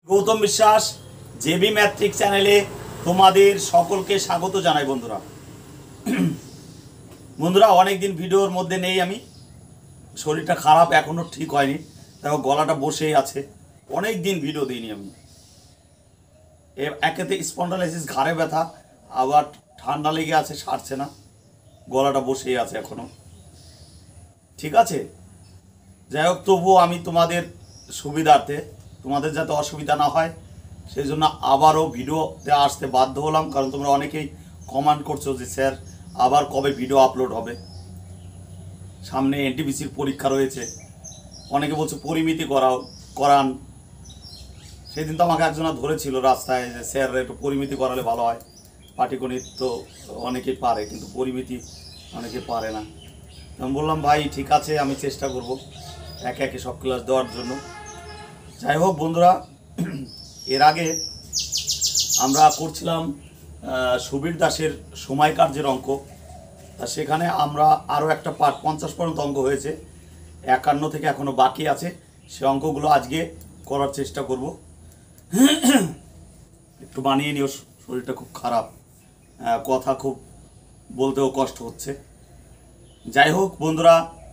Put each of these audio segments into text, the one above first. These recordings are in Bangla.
গৌতম বিশ্বাস জেবি ম্যাট্রিক চ্যানেলে তোমাদের সকলকে স্বাগত জানাই। বন্ধুরা অনেক দিন ভিডিওর মধ্যে নেই, আমি শরীরটা খারাপ, এখনও ঠিক হয়নি, দেখো গলাটা বসেই আছে, অনেক দিন ভিডিও দিইনি আমি। একেতে স্পন্ডালাইসিস ঘাড়ে ব্যথা, আবার ঠান্ডা লেগে আছে, সারছে না, গলাটা বসেই আছে এখনো। ঠিক আছে, যাই হোক, তবুও আমি তোমাদের সুবিধার্থে, তোমাদের যাতে অসুবিধা না হয় সেই জন্য আবারও ভিডিওতে আসতে বাধ্য হলাম, কারণ তোমরা অনেকেই কমেন্ট করছো যে স্যার আবার কবে ভিডিও আপলোড হবে। সামনে এনটিপিসির পরীক্ষা রয়েছে, অনেকে বলছে পরিমিতি করান। সেদিন তো আমাকে একজনা ধরেছিল রাস্তায় যে স্যার একটু পরিমিতি করালে ভালো হয়, পাটিগণিত তো অনেকেই পারে কিন্তু পরিমিতি অনেকে পারে না। আমি বললাম ভাই ঠিক আছে, আমি চেষ্টা করব একে একে সব ক্লাস দেওয়ার জন্য। যাই হোক বন্ধুরা, এর আগে আমরা করছিলাম সুবীর দাসের সময় কার্যের অঙ্ক, তা সেখানে আমরা আরও একটা পার্ট 50 পর্যন্ত অঙ্ক হয়েছে, 51 থেকে এখনও বাকি আছে। সে অঙ্কগুলো আজকে করার চেষ্টা করব। একটু বানিয়ে নিও, শরীরটা খুব খারাপ, কথা খুব বলতেও কষ্ট হচ্ছে। যাই হোক বন্ধুরা,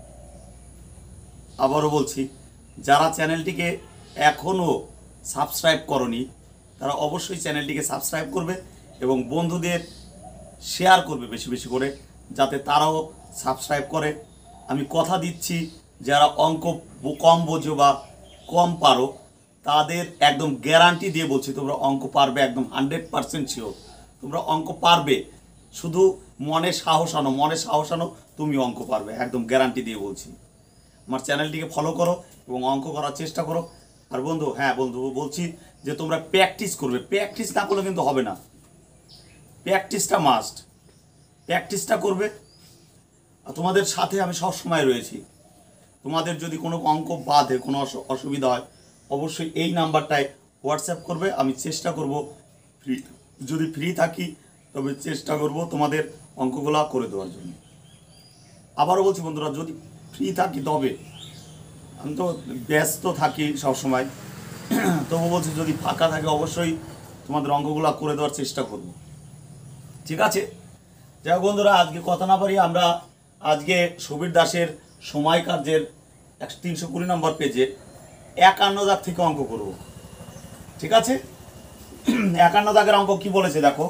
আবারও বলছি, যারা চ্যানেলটিকে এখনও সাবস্ক্রাইব করনি তারা অবশ্যই চ্যানেলটিকে সাবস্ক্রাইব করবে এবং বন্ধুদের শেয়ার করবে বেশি বেশি করে, যাতে তারাও সাবস্ক্রাইব করে। আমি কথা দিচ্ছি, যারা অঙ্ক কম বোঝো বা কম পারো তাদের একদম গ্যারান্টি দিয়ে বলছি তোমরা অঙ্ক পারবে, একদম 100% শিওর তোমরা অঙ্ক পারবে। শুধু মনে সাহস আনো, তুমি অঙ্ক পারবে, একদম গ্যারান্টি দিয়ে বলছি। আমার চ্যানেলটিকে ফলো করো এবং অঙ্ক করার চেষ্টা করো। আর বন্ধু, বন্ধু বলছি যে তোমরা প্র্যাকটিস করবে, প্র্যাকটিস না করলে কিন্তু হবে না, প্র্যাকটিসটা মাস্ট, প্র্যাকটিসটা করবে। আর তোমাদের সাথে আমি সব সময় রয়েছি। তোমাদের যদি কোনো অঙ্ক বাদে কোনো অসুবিধা হয় অবশ্যই এই নাম্বারটায় হোয়াটসঅ্যাপ করবে, আমি চেষ্টা করব যদি ফ্রি থাকি তবে চেষ্টা করব তোমাদের অঙ্কগুলো করে দেওয়ার জন্য। আবারও বলছি বন্ধুরা, যদি ফ্রি থাকি তবে, আমি তো ব্যস্ত থাকি সবসময়, তবু বলছি যদি ফাঁকা থাকে অবশ্যই তোমাদের অঙ্কগুলো করে দেওয়ার চেষ্টা করব। ঠিক আছে, যাই হোক বন্ধুরা, আজকে কথা না পারি, আমরা আজকে সুবীর দাসের সময় কার্যের 320 নম্বর পেজে 51 দাগ থেকে অঙ্ক করব। ঠিক আছে, 51 দাগের অঙ্ক কি বলেছে দেখো।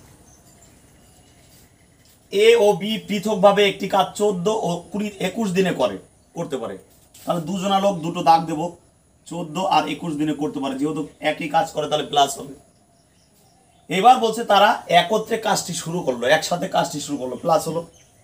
এ ও বি পৃথকভাবে একটি কাজ 14 ও 21 দিনে করতে পারে। তাহলে দুজনা লোক দুটো দাগ দেব, 14 আর 21 দিনে করতে পারে, যেহেতু একই কাজ করে তাহলে প্লাস হবে। এবার বলছে তারা একত্রে কাজটি শুরু করলো, একসাথে কাজটি শুরু করলো, প্লাস হলো।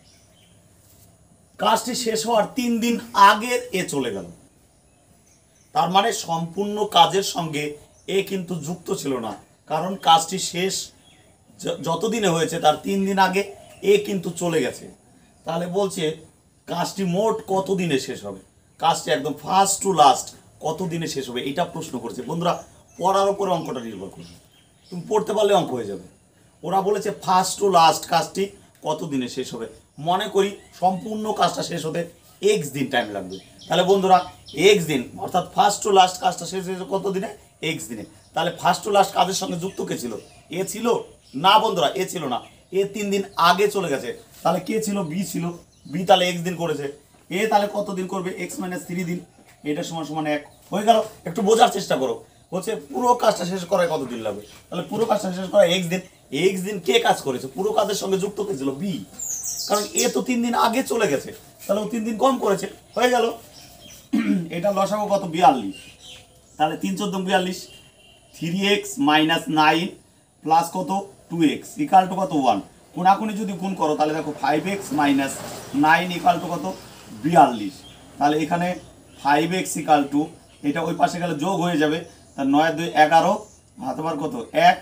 কাজটি শেষ হওয়ার 3 দিন আগের এ চলে গেল, তার মানে সম্পূর্ণ কাজের সঙ্গে এ কিন্তু যুক্ত ছিল না, কারণ কাজটি শেষ যতদিনে হয়েছে তার 3 দিন আগে এ কিন্তু চলে গেছে। তাহলে বলছে কাজটি মোট কত দিনে শেষ হবে, কাজটি একদম ফার্স্ট টু লাস্ট কত দিনে শেষ হবে, এটা প্রশ্ন করছে। বন্ধুরা পড়ার উপরে অঙ্কটা নির্ভর করবে, তুমি পড়তে পারলে অঙ্ক হয়ে যাবে। ওরা বলেছে ফার্স্ট টু লাস্ট কাজটি কত দিনে শেষ হবে। মনে করি সম্পূর্ণ কাজটা শেষ হতে এক্স দিন টাইম লাগবে, তাহলে বন্ধুরা এক্স দিন, অর্থাৎ ফার্স্ট টু লাস্ট কাজটা শেষ হয়েছে কত দিনে, এক্স দিনে। তাহলে ফার্স্ট টু লাস্ট কাজের সঙ্গে যুক্ত কে ছিল, এ ছিল না বন্ধুরা, এ ছিল না, এ 3 দিন আগে চলে গেছে। তাহলে কে ছিল, বি ছিল, বি তাহলে এক্স দিন করেছে, এ তাহলে কত দিন করবে, এক্স মাইনাস 3 দিন, এটা সমান সমান 1 হয়ে গেল। একটু বোঝার চেষ্টা করো, বলছে পুরো কাজটা শেষ করায় কত দিন লাগবে, তাহলে পুরো কাজটা শেষ করায় এক্স দিন। এক্স দিন কে কাজ করেছে, পুরো কাজের সঙ্গে যুক্ত কে ছিল, বি, কারণ এ তো 3 দিন আগে চলে গেছে, তাহলে ও 3 দিন কম করেছে, হয়ে গেল। এটা লসাগু কত, 42, তাহলে 3 14 42, 3x মাইনাস 9 প্লাস কত 2x ইকাল টু কত 1। কোনাকুনি যদি গুণ করো তাহলে দেখো 5x মাইনাস 9 ইকাল টু কত 42। তাহলে এখানে 5x ইকাল টু, এটা ওই পাশে গেলে যোগ হয়ে যাবে, তার 9 2 11 হাতবার কত 1,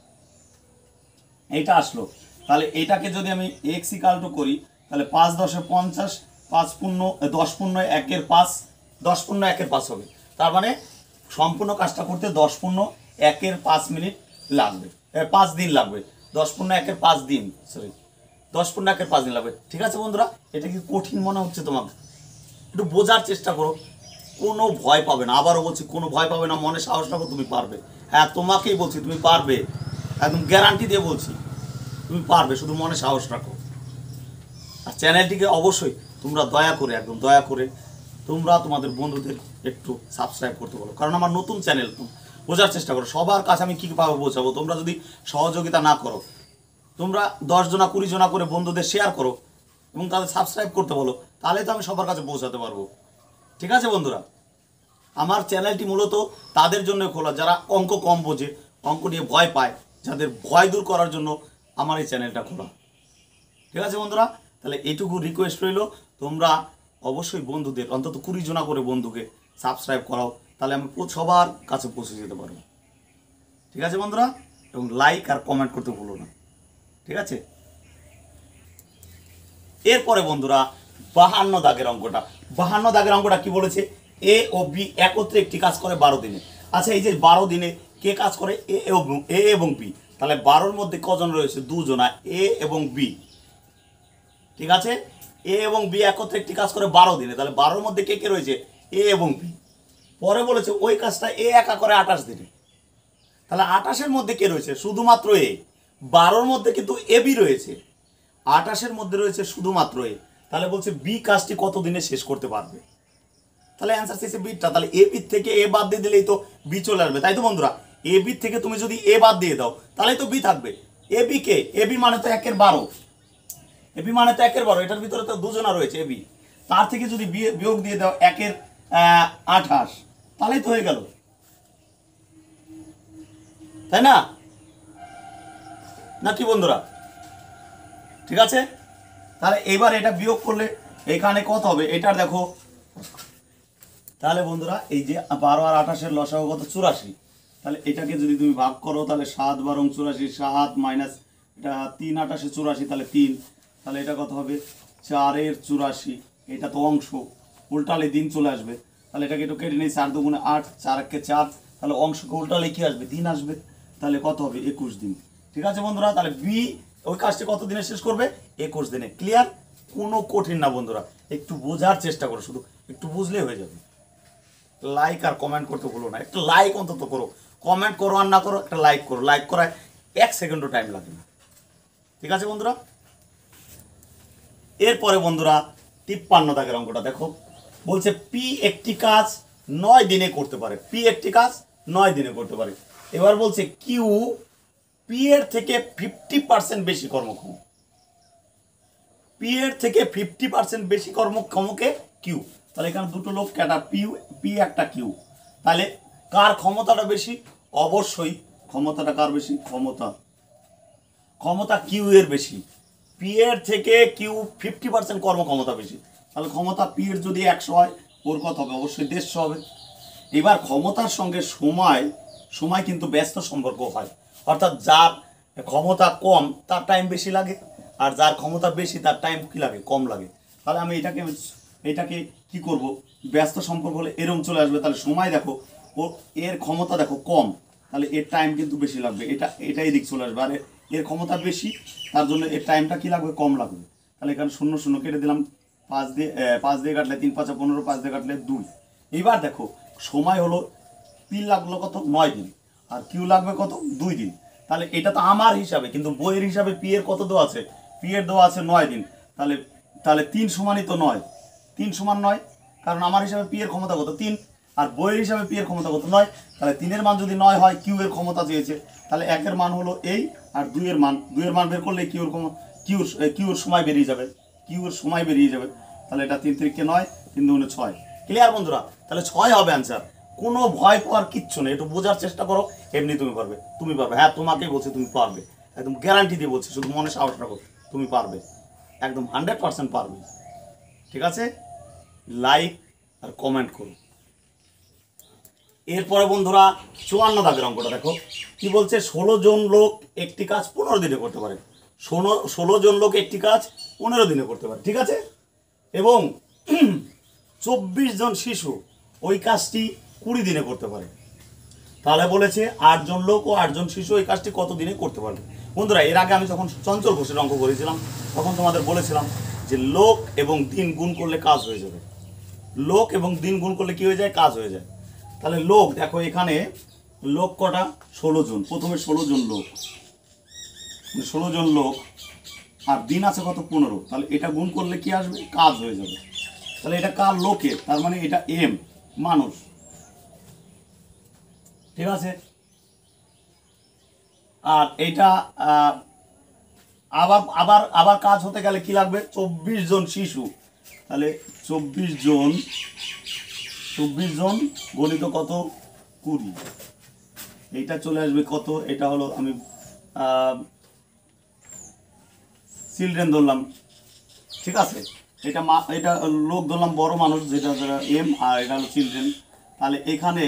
এইটা আসলো। তাহলে এটাকে যদি আমি x ইকাল টু করি তাহলে 5 10 50, 5 পূর্ণ 10 পূর্ণ 1 এর 5, 10 পূর্ণ 1 এর 5 হবে। তার মানে সম্পূর্ণ কাজটা করতে 10 পূর্ণ 1 এর 5 মিনিট লাগবে, 5 দিন লাগবে, 10 পূর্ণ 1 এর 5 দিন, সরি 10 পূর্ণ 1 এর 5 দিন লাগবে। ঠিক আছে বন্ধুরা, এটা কি কঠিন মনে হচ্ছে তোমাকে, একটু বোঝার চেষ্টা করো। কোনো ভয় পাবে না, আবারও বলছি কোনো ভয় পাবে না, মনে সাহস রাখো, তুমি পারবে। হ্যাঁ, তোমাকেই বলছি তুমি পারবে, একদম গ্যারান্টি দিয়ে বলছি তুমি পারবে, শুধু মনে সাহস রাখো। আর চ্যানেলটিকে অবশ্যই তোমরা দয়া করে, একদম দয়া করে তোমরা তোমাদের বন্ধুদের একটু সাবস্ক্রাইব করতে বলো, কারণ আমার নতুন চ্যানেল, বোঝার চেষ্টা করো সবার কাছে আমি কীভাবে পৌঁছাবো। তোমরা যদি সহযোগিতা না করো, তোমরা 10 জনা 20 জনা করে বন্ধুদের শেয়ার করো এবং তাদের সাবস্ক্রাইব করতে বলো, তাহলে তো আমি সবার কাছে পৌঁছাতে পারবো। ঠিক আছে বন্ধুরা, আমার চ্যানেলটি মূলত তাদের জন্য খোলা যারা অঙ্ক কম বোঝে, অঙ্ক নিয়ে ভয় পায়, যাদের ভয় দূর করার জন্য আমার এই চ্যানেলটা খোলা। ঠিক আছে বন্ধুরা, তাহলে এইটুকু রিকোয়েস্ট রইল, তোমরা অবশ্যই বন্ধুদের অন্তত 20 জনা করে বন্ধুকে সাবস্ক্রাইব করাও, তাহলে আমি সবার কাছে পৌঁছে যেতে পারবো। ঠিক আছে বন্ধুরা, এবং লাইক আর কমেন্ট করতে ভুলো না। ঠিক আছে, এরপরে বন্ধুরা 52 দাগের অঙ্কটা। 52 দাগের অঙ্কটা কি বলেছে? এ ও বি একত্রে একটি কাজ করে 12 দিনে। আচ্ছা, এই যে 12 দিনে কে কাজ করে? এ এবং বি। তাহলে 12-র মধ্যে কজন রয়েছে? 2 জনা, এ এবং বি। ঠিক আছে, এ এবং বি একত্রে একটি কাজ করে 12 দিনে। তাহলে 12-র মধ্যে কে কে রয়েছে? এ এবং বি। পরে বলেছে ওই কাজটা এ একা করে 28 দিনে। তাহলে 28-এর মধ্যে কে রয়েছে? শুধুমাত্র এ। 12-র মধ্যে কিন্তু এ বি রয়েছে, 28-এর মধ্যে রয়েছে শুধুমাত্র এ। তাহলে বলছে বি কাজটি কত দিনে শেষ করতে পারবে? তাহলে অ্যান্সার চাইছে বিটা। তাহলে এ বি থেকে এ বাদ দিয়ে দিলেই তো বি চলে আসবে, তাই তো বন্ধুরা? এ বি থেকে তুমি যদি এ বাদ দিয়ে দাও তাহলে তো বি থাকবে। A B K? A B মানে তো 1-এর 12, এ বি মানে তো 1-এর 12, এটার ভিতরে তো 2 জনা রয়েছে এ বি। তার থেকে যদি বিয়োগ দিয়ে দাও 1-এর 28, তাহলেই তো হয়ে গেল, তাই না? নাকি বন্ধুরা? ঠিক আছে, তাহলে এবার এটা বিয়োগ করলে এখানে কত হবে? এটার দেখো, তাহলে বন্ধুরা এই যে 12 আর 28-এর লসাগু কত? 84। তাহলে এটাকে যদি তুমি ভাগ করো তাহলে 7 12 84, 7 মাইনাস এটা 3 28 84, তাহলে 3, তাহলে এটা কত হবে? 4-এর 84। এটা তো অংশ, উল্টালে দিন চলে আসবে, তাহলে এটাকে একটু কেটে নিই। 4 2 8, 4 1 4, তাহলে অংশকে উল্টালে কি আসবে? দিন আসবে। তাহলে কত হবে? 21 দিন। ঠিক আছে বন্ধুরা, তাহলে বি ওই কাজটি কত দিনে শেষ করবে? 21 দিনে। ক্লিয়ার? কোনো কঠিন না বন্ধুরা, একটু বোঝার চেষ্টা করো, শুধু একটু বুঝলে হয়ে যাবে। লাইক আর কমেন্ট করতে ভুলো না, একটা লাইক অন্তত করো, কমেন্ট করো আর না করো, একটা লাইক করো। লাইক করায় 1 সেকেন্ডও টাইম লাগে না। ঠিক আছে বন্ধুরা, এরপরে বন্ধুরা 53 দাগের অঙ্কটা দেখো। বলছে পি একটি কাজ 9 দিনে করতে পারে। পি একটি কাজ 9 দিনে করতে পারে। এবার বলছে কিউ পি এর থেকে 50% বেশি কর্মক্ষম। পি এর থেকে 50% বেশি কর্মক্ষমকে কিউ। তাহলে এখানে দুটো লোক একটা পি একটা কিউ। তাহলে কার ক্ষমতাটা বেশি? অবশ্যই ক্ষমতাটা কার বেশি? ক্ষমতা কিউ এর বেশি। পি এর থেকে কিউ 50% কর্মক্ষমতা বেশি। তাহলে ক্ষমতা পি এর যদি 100 হয়, ওর কত হবে? অবশ্যই 150 হবে। এবার ক্ষমতার সঙ্গে সময় কিন্তু ব্যস্ত সম্পর্ক হয়, অর্থাৎ যার ক্ষমতা কম তার টাইম বেশি লাগে, আর যার ক্ষমতা বেশি তার টাইম কি লাগে? কম লাগে। তাহলে আমি এটাকে কি করব? ব্যস্ত সম্পর্ক হলে এরকম চলে আসবে। তাহলে সময় দেখো, ও এর ক্ষমতা দেখো কম, তাহলে এর টাইম কিন্তু বেশি লাগবে। এটাই দিক চলে আসবে। আর এর ক্ষমতা বেশি, তার জন্য এর টাইমটা কি লাগবে? কম লাগবে। তাহলে এখানে 0 0 কেটে দিলাম। 5 দিয়ে কাটলে 3 5 15, 5 দিয়ে কাটলে 2। এইবার দেখো সময় হলো পি লাগলো কত? 9 দিন, আর কিউ লাগবে কত? 2 দিন। তাহলে এটা তো আমার হিসাবে, কিন্তু বইয়ের হিসাবে পি এর কত দেওয়া আছে? পি এর দেওয়া আছে 9 দিন। তাহলে 3 সমানই তো 9, 3 সমান 9, কারণ আমার হিসাবে পি এর ক্ষমতা কত? 3, আর বইয়ের হিসাবে পি এর ক্ষমতা কত? 9। তাহলে 3-এর মান যদি 9 হয়, কিউ এর ক্ষমতা চেয়েছে, তাহলে 1-এর মান হলো এই, আর 2-এর মান বের করলে কিউর সময় বেরিয়ে যাবে। তাহলে এটা 3 3 9, 3 2 6। ক্লিয়ার বন্ধুরা? তাহলে 6 হবে অ্যান্সার। কোনো ভয় পাওয়ার কিচ্ছু নেই, একটু বোঝার চেষ্টা করো, এমনি তুমি পারবে। হ্যাঁ, তোমাকেই বলছি তুমি পারবে, একদম গ্যারান্টি দিয়ে বলছি, শুধু মনে সাহস রাখো, তুমি পারবে, একদম 100% পারবে। ঠিক আছে, লাইক আর কমেন্ট করো। এরপরে বন্ধুরা 54 দাগের অঙ্কটা দেখো। কি বলছে? 16 জন লোক একটি কাজ 15 দিনে করতে পারে। 16 জন লোক একটি কাজ 15 দিনে করতে পারে। ঠিক আছে, এবং 24 জন শিশু ওই কাজটি 20 দিনে করতে পারে। তাহলে বলেছে 8 জন লোক ও 8 জন শিশু এই কাজটি কত দিনে করতে পারবে? বন্ধুরা, এর আগে আমি যখন চঞ্চল ঘোষের অঙ্ক করেছিলাম তখন তোমাদের বলেছিলাম যে লোক এবং দিন গুণ করলে কাজ হয়ে যাবে। লোক এবং দিন গুণ করলে কি হয়ে যায়, কাজ হয়ে যায়। তাহলে লোক দেখো এখানে লোক কটা, 16 জন। প্রথমে 16 জন লোক, 16 জন লোক, আর দিন আছে কত, 15। তাহলে এটা গুণ করলে কি আসবে, কাজ হয়ে যাবে। তাহলে এটা কার, লোকের, তার মানে এটা এম, মানুষ। ঠিক আছে। আর এইটা আবার আবার আবার কাজ হতে গেলে কি লাগবে, 24 জন শিশু। তাহলে 24 জন গণিত কত, 20। এইটা চলে আসবে কত, এটা হলো আমি চিলড্রেন ধরলাম। ঠিক আছে, এটা এটা লোক ধরলাম বড় মানুষ, যেটা এম, আর এটা হলো চিলড্রেন। তাহলে এখানে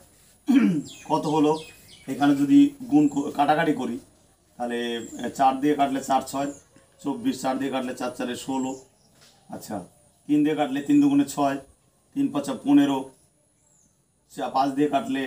কত হলো, এখানে যদি গুণ কাটাকাটি করি তাহলে 4 দিয়ে কাটলে 4 6 24, 4 দিয়ে কাটলে 4 4 16। আচ্ছা, 3 দিয়ে কাটলে 3 দুগুণে 6, 3 5 15, 5 দিয়ে কাটলে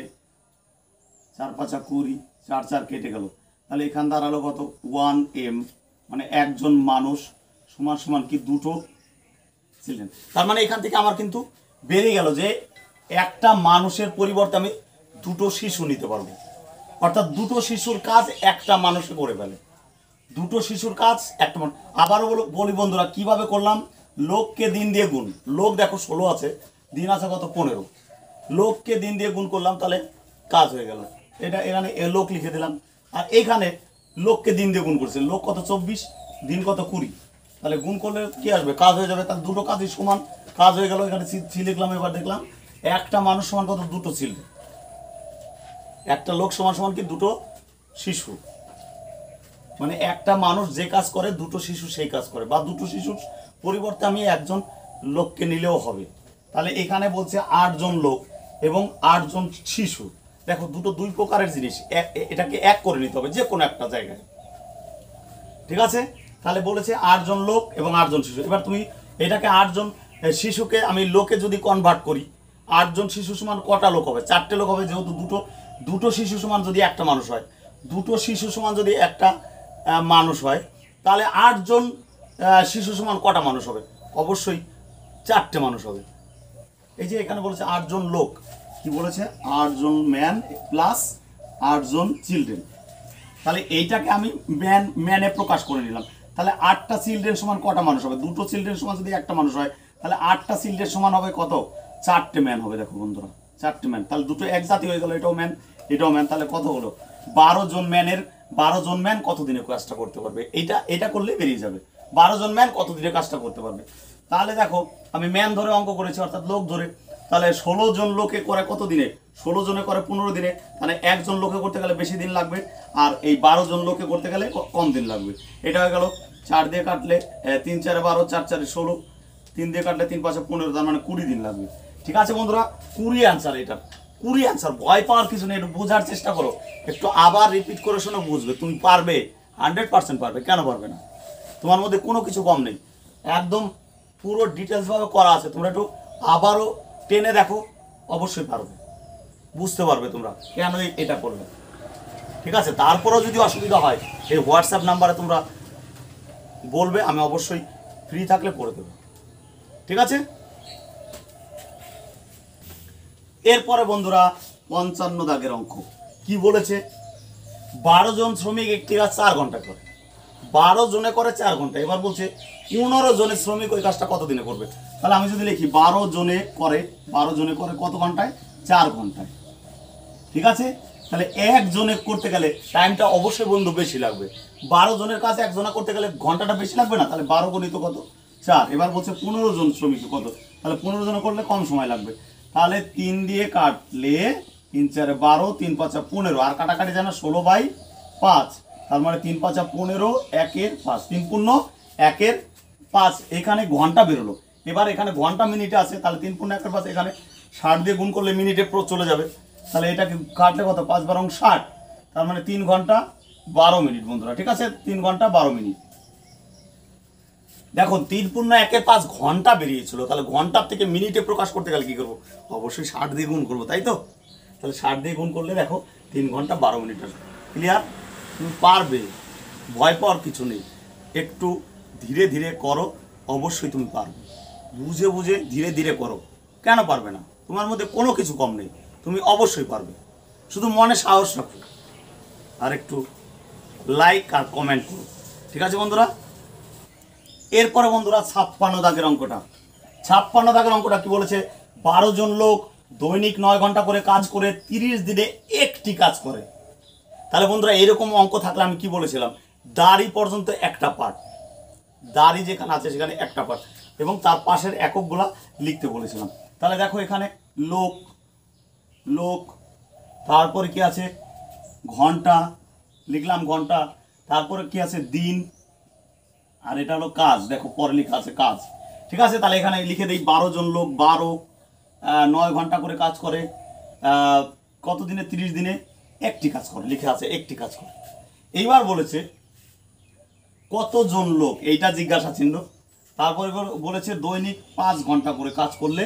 4 5 20, 4 4 কেটে গেল। তাহলে এখান দাঁড়ালো কত, 1m, মানে একজন মানুষ সমান সমান কি, দুটো চিলড্রেন। তার মানে এখান থেকে আমার কিন্তু বেরিয়ে গেল যে একটা মানুষের পরিবর্তে আমি দুটো শিশু নিতে পারবো, অর্থাৎ দুটো শিশুর কাজ একটা মানুষে করে ফেলে। দুটো শিশুর কাজ একটা মানুষ। আবারও বলি বন্ধুরা, কিভাবে করলাম, লোককে দিন দিয়ে গুণ। লোক দেখো 16 আছে, দিন আছে কত, 15। লোককে দিন দিয়ে গুণ করলাম, তাহলে কাজ হয়ে গেল। এটা এখানে লোক লিখে দিলাম। আর এখানে লোককে দিন দিয়ে গুণ করছে, লোক কত 24, দিন কত 20। তাহলে গুণ করলে কি আসবে, কাজ হয়ে যাবে। তাহলে দুটো কাজই সমান, কাজ হয়ে গেল। এখানে সি লিখলাম। এবার দেখলাম একটা মানুষ সমান কত, দুটো চিলড্রেন। একটা লোক সমান সমান কি, দুটো শিশু। মানে একটা মানুষ যে কাজ করে, দুটো শিশু সেই কাজ করে, বা দুটো শিশুর পরিবর্তে আমি একজন লোককে নিলেও হবে। তাহলে এখানে বলছে 8 জন লোক এবং 8 জন শিশু। দেখো দুটো দুই প্রকারের জিনিস, এটাকে এক করে নিতে হবে যে কোনো একটা জায়গায়। ঠিক আছে, তাহলে বলেছে 8 জন লোক এবং 8 জন শিশু। এবার তুমি এটাকে 8 জন শিশুকে আমি লোকে যদি কনভার্ট করি, 8 জন শিশু সমান কটা লোক হবে, 4টে লোক হবে। যেহেতু দুটো শিশু সমান যদি একটা মানুষ হয়, দুটো শিশু সমান যদি একটা মানুষ হয়, তাহলে 8 জন শিশু সমান কটা মানুষ হবে, অবশ্যই 4টে মানুষ হবে। এই যে এখানে বলেছে 8 জন লোক, কি বলেছে, 8 জন ম্যান প্লাস 8 জন চিলড্রেন। তাহলে এইটাকে আমি ম্যানে প্রকাশ করে নিলাম। তাহলে 8টা চিলড্রেন সমান কটা মানুষ হবে, দুটো চিলড্রেন সমান যদি একটা মানুষ হয়, তাহলে 8টা চিলড্রেন সমান হবে কত, 4টে ম্যান হবে। দেখো বন্ধুরা, 4টে ম্যান। তাহলে দুটো এক জাতি হয়ে গেল, এটাও ম্যান এটাও ম্যান। তাহলে কত হলো, 12 জন ম্যানের, 12 জন ম্যান কত দিনে কাজটা করতে পারবে, এটা করলে বেরিয়ে যাবে 12 জন ম্যান কত দিনে কাজটা করতে পারবে। তাহলে দেখো আমি ম্যান ধরে অঙ্ক করেছি, অর্থাৎ লোক ধরে। তাহলে 16 জন লোকে করে কত দিনে, 16 জনে করে 15 দিনে। তাহলে একজন লোকে করতে গেলে বেশি দিন লাগবে, আর এই 12 জন লোকে করতে গেলে কম দিন লাগবে। এটা হয়ে গেল 4 দিয়ে কাটলে 3 4 12, 4 4 16, 3 দিয়ে কাটলে 3 5 15, তার মানে 20 দিন লাগবে। ঠিক আছে বন্ধুরা, 20 অ্যান্সার। এটা 20 অ্যান্সার। ভয় পাওয়ার কিছু নেই, একটু বোঝার চেষ্টা করো, একটু আবার রিপিট করে শোনো, বুঝবে। তুমি পারবে, 100% পারবে। কেন পারবে না? তোমার মধ্যে কোনো কিছু কম নেই, একদম পুরো ডিটেলসভাবে করা আছে। তোমরা একটু আবারও টেনে দেখো, অবশ্যই পারবে, বুঝতে পারবে তোমরা কেন এটা করবে। ঠিক আছে, তারপরেও যদি অসুবিধা হয় এই হোয়াটসঅ্যাপ নাম্বারে তোমরা বলবে, আমি অবশ্যই ফ্রি থাকলে করে দেবো। ঠিক আছে, এরপরে বন্ধুরা 55 দাগের অঙ্ক কি বলেছে, 12 জন শ্রমিক একটি কাজ 4 ঘন্টা করে, 12 জনে করে 4 ঘন্টা। এবার বলছে 15 জনের শ্রমিক ওই কাজটা কত দিনে করবে। তাহলে আমি যদি লিখি 12 জনে করে কত ঘন্টায়, 4 ঘন্টায়। ঠিক আছে, তাহলে একজনে করতে গেলে টাইমটা অবশ্যই বন্ধু বেশি লাগবে। 12 জনের কাজ একজনে করতে গেলে ঘন্টাটা বেশি লাগবে না? তাহলে 12 গুণিত কত, 4। এবার বলছে 15 জন শ্রমিক কত, তাহলে 15 জনে করলে কম সময় লাগবে। তাহলে 3 দিয়ে কাটলে 3 4 12, 3 5 15, আর কাটাকাটি জানা 16/5, তার মানে 3 5 15, 1 5, 3 পূর্ণ 1 5। এখানে ঘন্টা বেরোলো। এবার এখানে ঘন্টা মিনিটে আছে, তাহলে 3 পূর্ণ 1 5, এখানে 60 দিয়ে গুণ করলে মিনিটে চলে যাবে। তাহলে এটাকে কাটলে কত, 5 12 60, তার মানে 3 ঘন্টা 12 মিনিট বন্ধুরা। ঠিক আছে, 3 ঘন্টা 12 মিনিট। দেখো 3 পূর্ণ 1 5 ঘন্টা বেরিয়েছিল, তাহলে ঘন্টার থেকে মিনিটে প্রকাশ করতে গেলে কি করবো, অবশ্যই 60 দিয়ে গুণ করবো, তাই তো? তাহলে 60 দিয়ে গুণ করলে দেখো 3 ঘন্টা 12 মিনিট আসবে। ক্লিয়ার? তুমি পারবে, ভয় পাওয়ার কিছু নেই, একটু ধীরে ধীরে করো, অবশ্যই তুমি পারবে। বুঝে বুঝে ধীরে ধীরে করো, কেন পারবে না? তোমার মধ্যে কোনো কিছু কম নেই, তুমি অবশ্যই পারবে। শুধু মনে সাহস রাখো আর একটু লাইক আর কমেন্ট করো, ঠিক আছে বন্ধুরা? এরপরে বন্ধুরা 56 দাগের অঙ্কটা। 56 দাগের অঙ্কটা কি বলেছে? 12 জন লোক দৈনিক 9 ঘন্টা করে কাজ করে 30 দিনে একটি কাজ করে। তাহলে বন্ধুরা এরকম অঙ্ক থাকলে আমি কি বলেছিলাম, দাড়ি পর্যন্ত একটা পার্ট, দাড়ি যেখানে আছে সেখানে একটা পার্ট, এবং তার পাশের এককগুলা লিখতে বলেছিলাম। তাহলে দেখো এখানে লোক, লোক, তারপরে কি আছে ঘন্টা, লিখলাম ঘন্টা, তারপরে কি আছে দিন, আর এটা হলো কাজ, দেখো পরে লেখা আছে কাজ, ঠিক আছে? তাহলে এখানে লিখে দিই 12 জন লোক 9 ঘন্টা করে কাজ করে, কত দিনে? 30 দিনে একটি কাজ করে, লিখে আছে একটি কাজ করে। এইবার বলেছে কতজন লোক, এইটা জিজ্ঞাসা চিহ্ন। তারপরে বলেছে দৈনিক 5 ঘন্টা করে কাজ করলে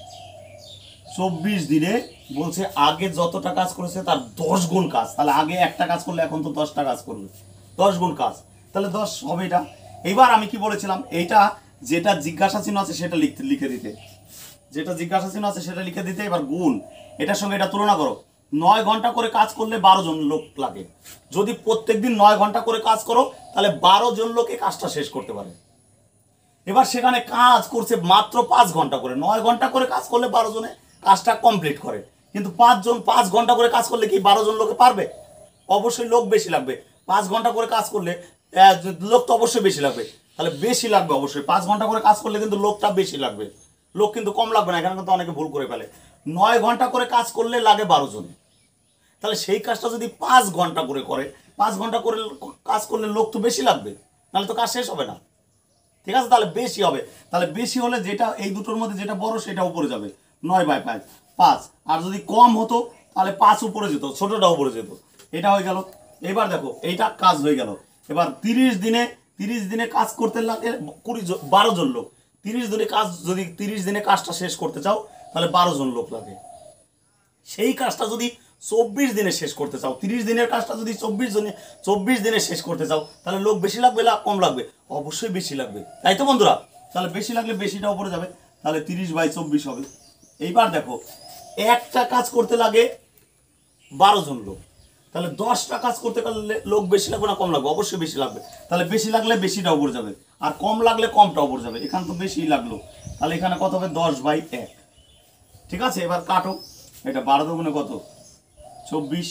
24 দিনে, বলছে আগে যতটা কাজ করেছে তার 10 গুণ কাজ। তাহলে আগে একটা কাজ করলে এখন তো 10টা কাজ করবে, 10 গুণ কাজ, তাহলে 10 হবে এটা। এইবার আমি কি বলেছিলাম, এইটা যেটা জিজ্ঞাসা চিহ্ন আছে সেটা লিখে দিতে, যেটা জিজ্ঞাসা চিহ্ন আছে সেটা লিখে দিতে। এবার গুণ, এটার সঙ্গে এটা তুলনা করো। 9 ঘন্টা করে কাজ করলে 12 জন লোক লাগে। যদি প্রত্যেকদিন 9 ঘন্টা করে কাজ করো তাহলে 12 জন লোকে কাজটা শেষ করতে পারে। এবার সেখানে কাজ করছে মাত্র 5 ঘন্টা করে, 9 ঘন্টা করে কাজ করলে 12 জনে কাজটা কমপ্লিট করে, কিন্তু 5 ঘন্টা করে কাজ করলে কি 12 জন লোকে পারবে? অবশ্যই লোক বেশি লাগবে। 5 ঘন্টা করে কাজ করলে লোক তো অবশ্যই বেশি লাগবে, তাহলে বেশি লাগবে অবশ্যই। 5 ঘন্টা করে কাজ করলে কিন্তু লোকটা বেশি লাগবে, লোক কিন্তু কম লাগবে না। এখানে কিন্তু অনেকে ভুল করে ফেলে, 9 ঘন্টা করে কাজ করলে লাগে 12 জন। তাহলে সেই কাজটা যদি 5 ঘন্টা করে করে, 5 ঘন্টা করে কাজ করলে লোক তো বেশি লাগবে, নাহলে তো কাজ শেষ হবে না, ঠিক আছে? তাহলে বেশি হবে। তাহলে বেশি হলে যেটা এই দুটোর মধ্যে যেটা বড় সেটা উপরে যাবে, 9/5। আর যদি কম হতো তাহলে 5 উপরে যেত, ছোটটা উপরে যেত। এটা হয়ে গেল। এবার দেখো এইটা কাজ হয়ে গেল। এবার 30 দিনে কাজ করতে লাগে 12 জন লোক। 30 দিনে কাজ, যদি 30 দিনে কাজটা শেষ করতে চাও তাহলে 12 জন লোক লাগে। সেই কাজটা যদি 24 দিনে শেষ করতে চাও, 30 দিনের কাজটা যদি 24 দিনে শেষ করতে চাও, তাহলে লোক বেশি লাগবে না কম লাগবে? অবশ্যই বেশি লাগবে, তাই তো বন্ধুরা? তাহলে বেশি লাগলে বেশিটা উপরে যাবে, তাহলে 30/24 হবে। এইবার দেখো একটা কাজ করতে লাগে 12 জন লোক, তাহলে 10টা কাজ করতে পারলে লোক বেশি লাগবে না কম লাগবে? অবশ্যই বেশি লাগবে। তাহলে বেশি লাগলে বেশিটা উপরে যাবে, আর কম লাগলে কমটা উপরে যাবে। এখানে তো বেশি লাগলো, তাহলে এখানে কত হবে? 10/1, ঠিক আছে? এবার কাটো, এটা 12 দুগুণে কত? 24,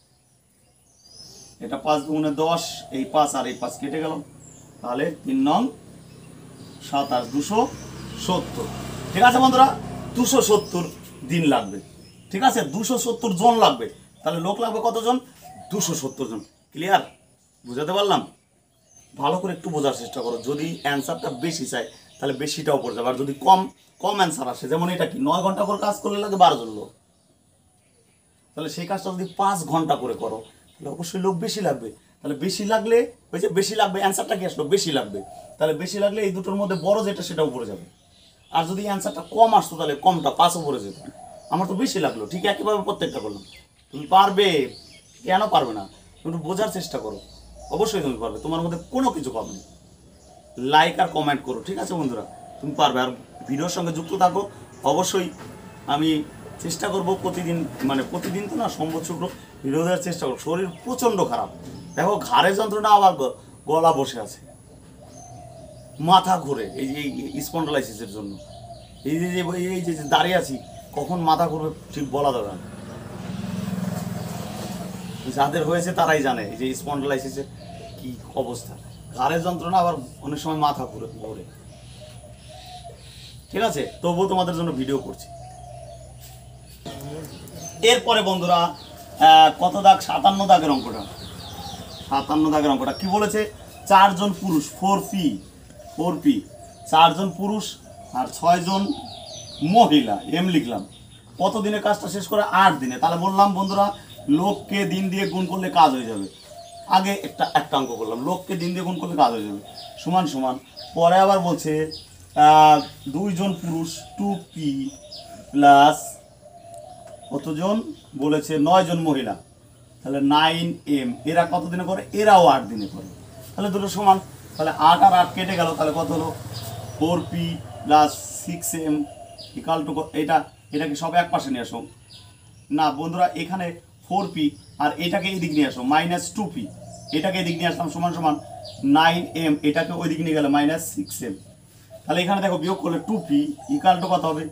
এটা 5 দুগুণে 10, এই 5 আর এই 5 কেটে গেল, তাহলে 3 নং 27, 270, ঠিক আছে বন্ধুরা? 270 দিন লাগবে, ঠিক আছে? 270 জন লাগবে। তাহলে লোক লাগবে কতজন? 270 জন। ক্লিয়ার? বুঝাতে পারলাম? ভালো করে একটু বোঝার চেষ্টা করো। যদি অ্যান্সারটা বেশি চাই তাহলে বেশিটা উপরে যাবে, আর যদি কম অ্যান্সার আসে, যেমন এটা কি 9 ঘন্টা করে কাজ করলে লাগে 12 জন লোক, তাহলে সেই কাজটা যদি 5 ঘন্টা করে করো তাহলে অবশ্যই লোক বেশি লাগবে। তাহলে বেশি লাগলে ওই যে বেশি লাগবে, অ্যান্সারটা কি আসলো? বেশি লাগবে। তাহলে বেশি লাগলে এই দুটোর মধ্যে বড় যেটা সেটা উপরে যাবে, আর যদি অ্যান্সারটা কম আসতো তাহলে কমটা 5 উপরে যেত। আমার তো বেশি লাগলো, ঠিক একইভাবে প্রত্যেকটা করলাম। তুমি পারবে, কেন পারবে না? তুমি একটু বোঝার চেষ্টা করো, অবশ্যই তুমি পারবে। তোমার মধ্যে কোনো কিছু পাবে না। লাইক আর কমেন্ট করো, ঠিক আছে বন্ধুরা? তুমি পারবে। আর ভিডিওর সঙ্গে যুক্ত থাকো অবশ্যই। আমি চেষ্টা করব প্রতিদিন, মানে প্রতিদিন তো না, সোমবার শুক্র ভিডিও দেওয়ার চেষ্টা করবো। শরীর প্রচণ্ড খারাপ, দেখো ঘাড়ের যন্ত্রণা, আবার গলা বসে আছে, মাথা ঘুরে, এই যে স্পন্ডলাইসিসের জন্য। এই যে দাঁড়িয়ে আছি, কখন মাথা ঘুরবে ঠিক বলা যাবে না। যাদের হয়েছে তারাই জানে এই যে স্পন্ডলাইসিসের কি অবস্থা। ঘাড়ের যন্ত্রণা, আবার অনেক সময় মাথা ঘুরে, ঠিক আছে? তবুও তোমাদের জন্য ভিডিও করছি। এরপরে বন্ধুরা কত দাগ? 57 দাগের অঙ্কটা। 57 দাগের অঙ্কটা কি বলেছে? 4 জন পুরুষ, 4P, 4 জন পুরুষ আর 6 জন মহিলা, এম লিখলাম, কত দিনে কাজটা শেষ করে? 8 দিনে। তাহলে বললাম বন্ধুরা লোককে দিন দিয়ে গুণ করলে কাজ হয়ে যাবে। আগে একটা অঙ্ক করলাম, লোককে দিন দিয়ে গুণ করলে কাজ হয়ে যাবে, সমান সমান। পরে আবার বলছে 2 জন পুরুষ 2P প্লাস কতজন? বলেছে 9 জন মহিলা, তাহলে 9M। এরা কত দিনে করে? এরাও 8 দিনে করে, তাহলে দুটো সমান। তাহলে 8 আর 8 কেটে গেল, তাহলে কত হলো? 4P plus 6M equal to এটাকে সব এক পাশে নিয়ে আসো। না বন্ধুরা, এখানে 4p আর এটাকে এদিক নিয়ে আসো -2p, এটাকে এদিক নিয়ে আসলাম সমান সমান 9m, এটাকে ওই দিক নিয়ে গেলে -6m। তাহলে এখানে দেখো বিয়োগ করলে 2p ইকাল টু কত হবে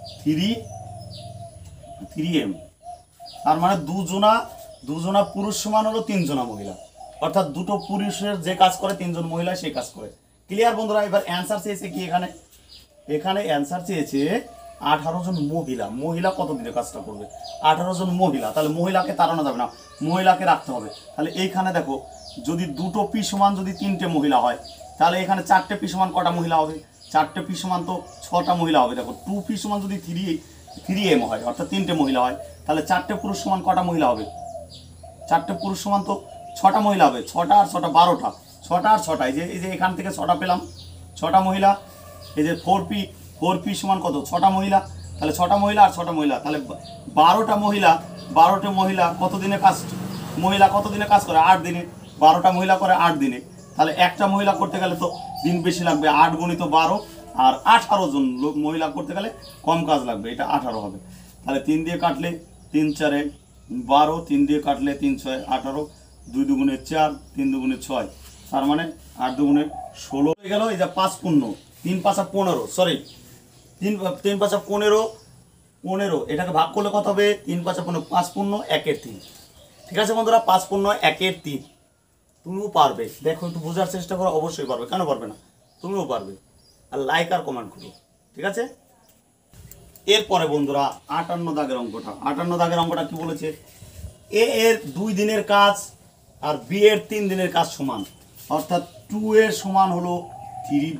3m। তার মানে দুজনা পুরুষ সমান হলো 3 জনা মহিলা, অর্থাৎ দুটো পুরুষের যে কাজ করে 3 জন মহিলা সেই কাজ করে। ক্লিয়ার বন্ধুরা? এবার অ্যান্সার চেয়েছে কি, এখানে অ্যান্সার চেয়েছে 18 জন মহিলা কত দিনে কাজটা করবে, 18 জন মহিলা। তাহলে মহিলাকে তাড়ানো যাবে না, মহিলাকে রাখতে হবে। তাহলে এইখানে দেখো যদি দুটো পি সমান যদি 3টে মহিলা হয়, তাহলে এখানে 4টে পি সমান কটা মহিলা হবে, 4টে পি সমান তো 6টা মহিলা হবে। দেখো 2p সমান যদি 3m হয়, অর্থাৎ 3টে মহিলা হয়, তাহলে 4টে পুরুষ সমান কটা মহিলা হবে, 4টে পুরুষ সমান তো 6টা মহিলা হবে। 6টা আর 6টা 12টা, 6টা আর 6টা, এই যে এখান থেকে 6টা পেলাম, 6টা মহিলা। এই যে 4p সমান কত, 6টা মহিলা। তাহলে 6টা মহিলা আর 6টা মহিলা, তাহলে 12টা মহিলা কত দিনে কাজ করে, 8 দিনে। 12টা মহিলা করে 8 দিনে। তাহলে একটা মহিলা করতে গেলে তো দিন বেশি লাগবে, 8 গুণিত 12, আর 18 জন মহিলা করতে গেলে কম কাজ লাগবে, এটা 18 হবে। তাহলে 3 দিয়ে কাটলে 3 4 12, 3 দিয়ে কাটলে 3 6 18, 2 দুগুণে 4, 3 দুগুণে 6, তার মানে 8 দুগুণে 16 হয়ে গেল। এই যে 5 পূর্ণ 3 5 15, সরি 3 5 15, এটাকে ভাগ করলে কত হবে 3 5 15, 5 পূর্ণ 1/3। ঠিক আছে বন্ধুরা, 5 পূর্ণ 1/3। তুমিও পারবে, দেখো একটু বোঝার চেষ্টা করো, অবশ্যই পারবে, কেন পারবে না, তুমিও পারবে। আর লাইক আর কমেন্ট করো, ঠিক আছে। এরপরে বন্ধুরা 58 দাগের অঙ্কটা কি বলেছে, এ এর 2 দিনের কাজ আর বি এর 3 দিনের কাজ সমান, অর্থাৎ 2 এর সমান হলো 3b।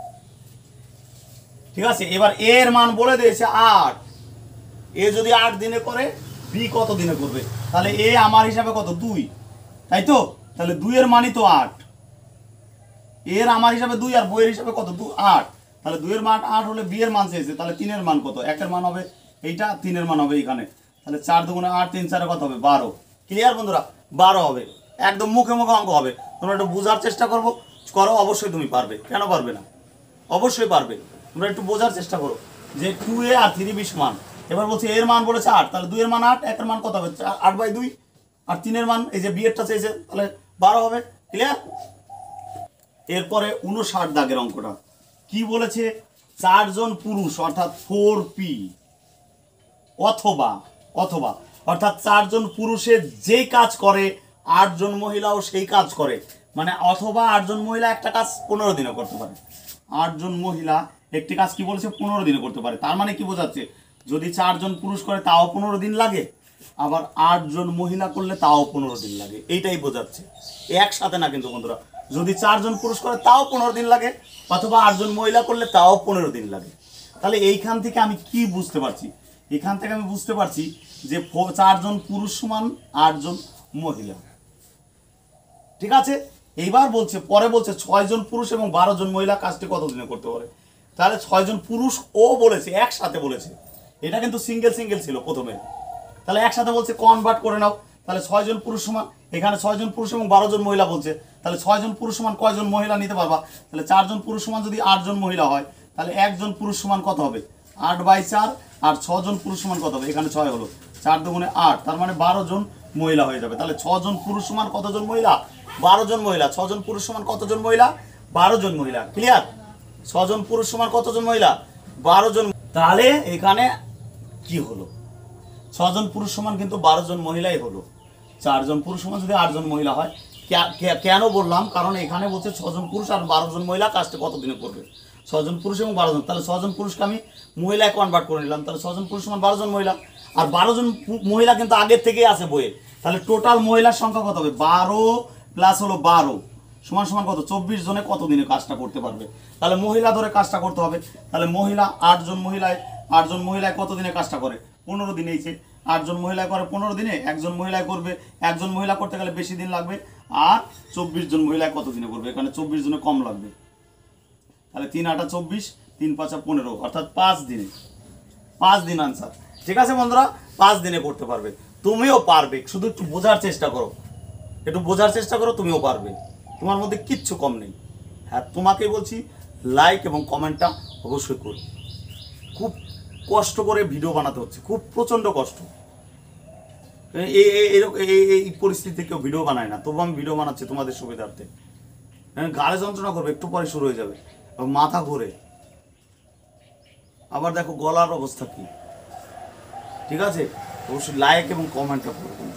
ঠিক আছে, এবার এ এর মান বলে দিয়েছে 8, এ যদি 8 দিনে করে বি কত দিনে করবে, তাহলে এ আমার হিসাবে কত 2, তাই তো। তাহলে 2 এর মানই তো 8, এর আমার হিসাবে 2 আর বইয়ের হিসাবে কত 8, তাহলে 2 এর মান 8 হলে বি এর মান চেয়েছে, তাহলে 3 এর মান কত, 1 এর মান হবে এইটা, 3 এর মান হবে এখানে। তাহলে 4 দুগুণে 8, 3 4 কত হবে 12। ক্লিয়ার বন্ধুরা? 12 হবে, একদম মুখে অঙ্ক হবে। তোমরা একটু বোঝার চেষ্টা করো, অবশ্যই তুমি পারবে, কেন পারবে না, অবশ্যই পারবে। তোমরা একটু বোঝার চেষ্টা করো যে 2a আর 3b সমান। এবার বলছে এর মান বলেছে 8, তাহলে 2 এর মান 8, 1 এর মান কত হবে 8/2, আর 3 এর মান এই যে বি এরটা চেয়েছে, তাহলে 12 হবে। ক্লিয়ার? এরপরে 59 দাগের অঙ্কটা কি বলেছে, 4 জন পুরুষ অর্থাৎ 4p অথবা অর্থাৎ 4 জন পুরুষের যেই কাজ করে 8 জন মহিলাও সেই কাজ করে, মানে অথবা 8 জন মহিলা একটা কাজ 15 দিনে করতে পারে। 8 জন মহিলা একটি কাজ কি বলেছে 15 দিনে করতে পারে। তার মানে কি বোঝাচ্ছে, যদি 4 জন পুরুষ করে তাও 15 দিন লাগে, আবার 8 জন মহিলা করলে তাও 15 দিন লাগে, এইটাই বোঝাচ্ছে, একসাথে না কিন্তু বন্ধুরা। যদি 4 জন পুরুষ করে তাও 15 দিন লাগে, অথবা 8 জন মহিলা করলে তাও 15 দিন লাগে। তাহলে এইখান থেকে আমি কি বুঝতে পারছি, এখান থেকে আমি বুঝতে পারছি যে 4 জন পুরুষ সমান 8 জন মহিলা। ঠিক আছে, এইবার পরে বলছে 6 জন পুরুষ এবং 12 জন মহিলা কাজটি কত দিনে করতে পারে। তাহলে 6 জন পুরুষ ও বলেছে, একসাথে বলেছে, এটা কিন্তু সিঙ্গেল ছিল প্রথমে। তাহলে একসাথে বলছে কনভার্ট করে নাও, তাহলে 6 জন পুরুষ সমান, এখানে 6 জন পুরুষ এবং 12 জন মহিলা বলছে, তাহলে 6 জন পুরুষ সমান কয়জন মহিলা নিতে পারবা, তাহলে 4 জন পুরুষ সমান যদি 8 জন মহিলা হয়, তাহলে 1 জন পুরুষ সমান কত হবে 8/4, আর 6 জন পুরুষ সমান কত হবে, এখানে 6 হলো, 4 দুগুণে 8, তার মানে 12 জন মহিলা হয়ে যাবে। তাহলে 6 জন পুরুষ সমান কতজন মহিলা, 12 জন মহিলা। 6 জন পুরুষ সমান কতজন মহিলা, 12 জন মহিলা। ক্লিয়ার? 6 জন পুরুষ সমান কতজন মহিলা, 12 জন। তাহলে এখানে কি হলো, 6 জন পুরুষ সমান কিন্তু 12 জন মহিলাই হলো। 4 জন পুরুষ সমান যদি 8 জন মহিলা হয়, কেন বললাম, কারণ এখানে বলছে 6 জন পুরুষ আর 12 জন মহিলা কাজটা কত দিনে করবে, 6 জন পুরুষ এবং 12 জন। তাহলে 6 জন পুরুষকে আমি মহিলায় কনভার্ট করে নিলাম, তাহলে 6 জন পুরুষ সমান 12 জন মহিলা, আর 12 জন মহিলা কিন্তু আগের থেকেই আছে বইয়ে। তাহলে টোটাল মহিলার সংখ্যা কত হবে, 12 প্লাস হলো 12 সমান সমান কত, 24 জনে কত দিনে কাজটা করতে পারবে। তাহলে মহিলা ধরে কাজটা করতে হবে, তাহলে মহিলা 8 জন মহিলায় কত দিনে কাজটা করে, 15 দিনে। 8 জন মহিলায় করে 15 দিনে, একজন মহিলায় করবে, একজন মহিলা করতে গেলে বেশি দিন লাগবে, আর 24 জন মহিলায় কত দিনে করবে, এখানে 24 জনে কম লাগবে। তাহলে 3 8 24, 3 5 15, অর্থাৎ 5 দিনে, 5 দিন আনসার। ঠিক আছে বন্ধুরা, 5 দিনে করতে পারবে, তুমিও পারবে, শুধু একটু বোঝার চেষ্টা করো, তুমিও পারবে, তোমার মধ্যে কিচ্ছু কম নেই। হ্যাঁ, তোমাকেই বলছি লাইক এবং কমেন্টটা অবশ্যই করো, খুব কষ্ট করে ভিডিও বানাতে হচ্ছে, খুব প্রচণ্ড কষ্ট। এই পরিস্থিতি কেউ ভিডিও বানায় না, তবু আমি ভিডিও বানাচ্ছি তোমাদের সুবিধার্থে। গাড়ে যন্ত্রণা করবে, একটু পরে শুরু হয়ে যাবে, মাথা ঘুরে, আবার দেখো গলার অবস্থা কি। ঠিক আছে, অবশ্যই লাইক এবং কমেন্টটা করবেন।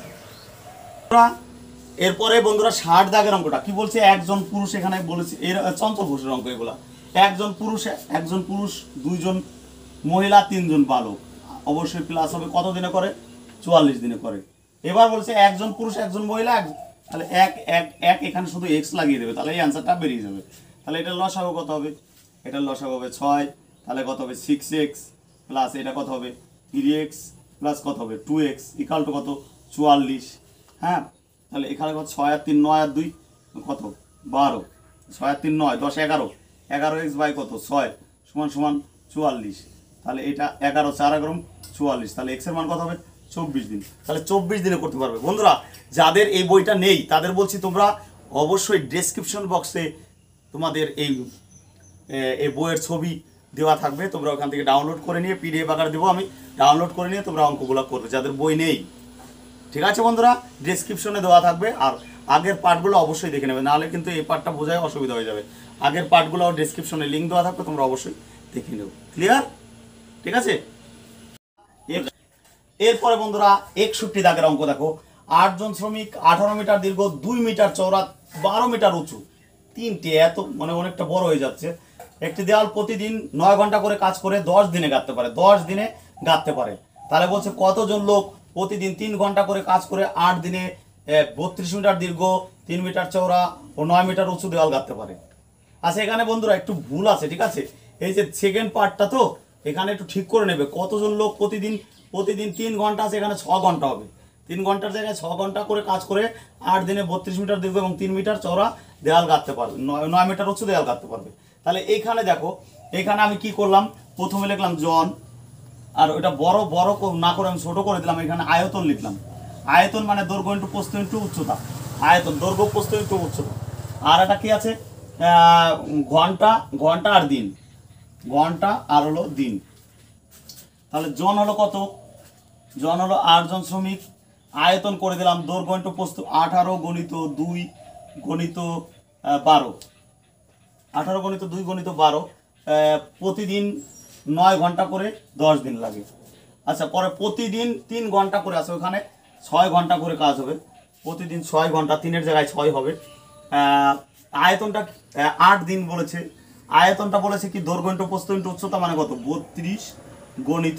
এরপরে বন্ধুরা 60 দাগের অঙ্কটা কি বলছে, একজন পুরুষ, এখানে বলেছে এর চঞ্চল ঘোষের অঙ্ক এগুলা। একজন পুরুষ 2 জন মহিলা 3 জন বালক, অবশ্যই প্লাস হবে কত দিনে করে, 44 দিনে করে। এবার বলছে একজন পুরুষ 1 জন মহিলা, তাহলে এক এখানে শুধু এক্স লাগিয়ে দেবে, তাহলে এই অ্যান্সারটা বেরিয়ে যাবে। তাহলে এটা লসাগু কত হবে, এটা লসাগু হবে 6, তাহলে কত হবে 6x প্লাস এটা কত হবে 3x প্লাস কত হবে 2x ইকাল টু কত 44। হ্যাঁ, তাহলে এখানে কত 6 আর 3 9 আর 2 কত 12, 6 আর 3 9 10 11, 11x বাই কত 6 সমান সমান 44। তাহলে এটা 11 4 11 44, তাহলে x এর মান কত হবে 24 দিন। তাহলে 24 দিনে করতে পারবে। বন্ধুরা যাদের এই বইটা নেই তাদের বলছি তোমরা অবশ্যই ডেসক্রিপশন বক্সে তোমাদের এই বইয়ের ছবি দেওয়া থাকবে, তোমরা ওখান থেকে ডাউনলোড করে নিয়ে পিডিএফ আকারে দেবো আমি, ডাউনলোড করে নিয়ে তোমরা অঙ্কগুলো করবে যাদের বই নেই। ঠিক আছে বন্ধুরা, ডেসক্রিপশনে দেওয়া থাকবে, আর আগের পার্টগুলো অবশ্যই দেখে নেবে, নাহলে কিন্তু এই পার্টটা বোঝায় অসুবিধা হয়ে যাবে। আগের পার্টগুলো ডেসক্রিপশনে লিঙ্ক দেওয়া থাকবে, তোমরা অবশ্যই দেখে নেবে। ক্লিয়ার? ঠিক আছে। এরপরে বন্ধুরা 61 দাগের অঙ্ক দেখো, 8 জন শ্রমিক 18 মিটার দীর্ঘ, 2 মিটার চওড়া, 12 মিটার উঁচু, তিনটে এত মানে অনেকটা বড় হয়ে যাচ্ছে একটি দেওয়াল প্রতিদিন 9 ঘন্টা করে কাজ করে 10 দিনে গাঁথতে পারে, 10 দিনে গাঁথতে পারে। তাহলে বলছে কতজন লোক প্রতিদিন 3 ঘন্টা করে কাজ করে 8 দিনে 32 মিটার দীর্ঘ, 3 মিটার চওড়া ও 9 মিটার উঁচু দেওয়াল গাঁথতে পারে। আচ্ছা, এখানে বন্ধুরা একটু ভুল আছে। ঠিক আছে, এই যে সেকেন্ড পার্টটা তো এখানে একটু ঠিক করে নেবে, কতজন লোক প্রতিদিন 3 ঘন্টা আছে, এখানে 6 ঘন্টা হবে। 3 ঘন্টার জায়গায় 6 ঘন্টা করে কাজ করে 8 দিনে 32 মিটার দীর্ঘ এবং 3 মিটার চওড়া দেওয়াল গাঁথতে পারবে, 9 মিটার উঁচু দেওয়াল গাঁথতে পারবে। তাহলে এইখানে দেখো, এখানে আমি কি করলাম, প্রথমে লিখলাম জন, আর ওইটা বড় না করে আমি ছোট করে দিলাম, এখানে আয়তন লিখলাম। আয়তন মানে দৈর্ঘ্য ইন্টু প্রস্থ ইন্টু উচ্চতা, আয়তন দৈর্ঘ্য প্রস্থ ইন্টু উচ্চতা। আর এটা কি আছে, ঘন্টা আর দিন, ঘন্টা আর হলো দিন। তাহলে জন হলো কত, জন হলো 8 জন শ্রমিক, আয়তন করে দিলাম দৈর্ঘ্য ইন্টু প্রস্থ 18 গণিত 2 গণিত 12, 18 গণিত 2 গণিত 12, প্রতিদিন 9 ঘন্টা করে 10 দিন লাগে। আচ্ছা, পরে প্রতিদিন 3 ঘন্টা করে আছে, ওখানে 6 ঘন্টা করে কাজ হবে, প্রতিদিন 6 ঘন্টা, 3-এর জায়গায় 6 হবে। আয়তনটা 8 দিন বলেছে, আয়তনটা বলেছে কি দৈর্ঘ্য ইন্টু প্রস্থ ইন্টু উচ্চতা মানে কত 32 গণিত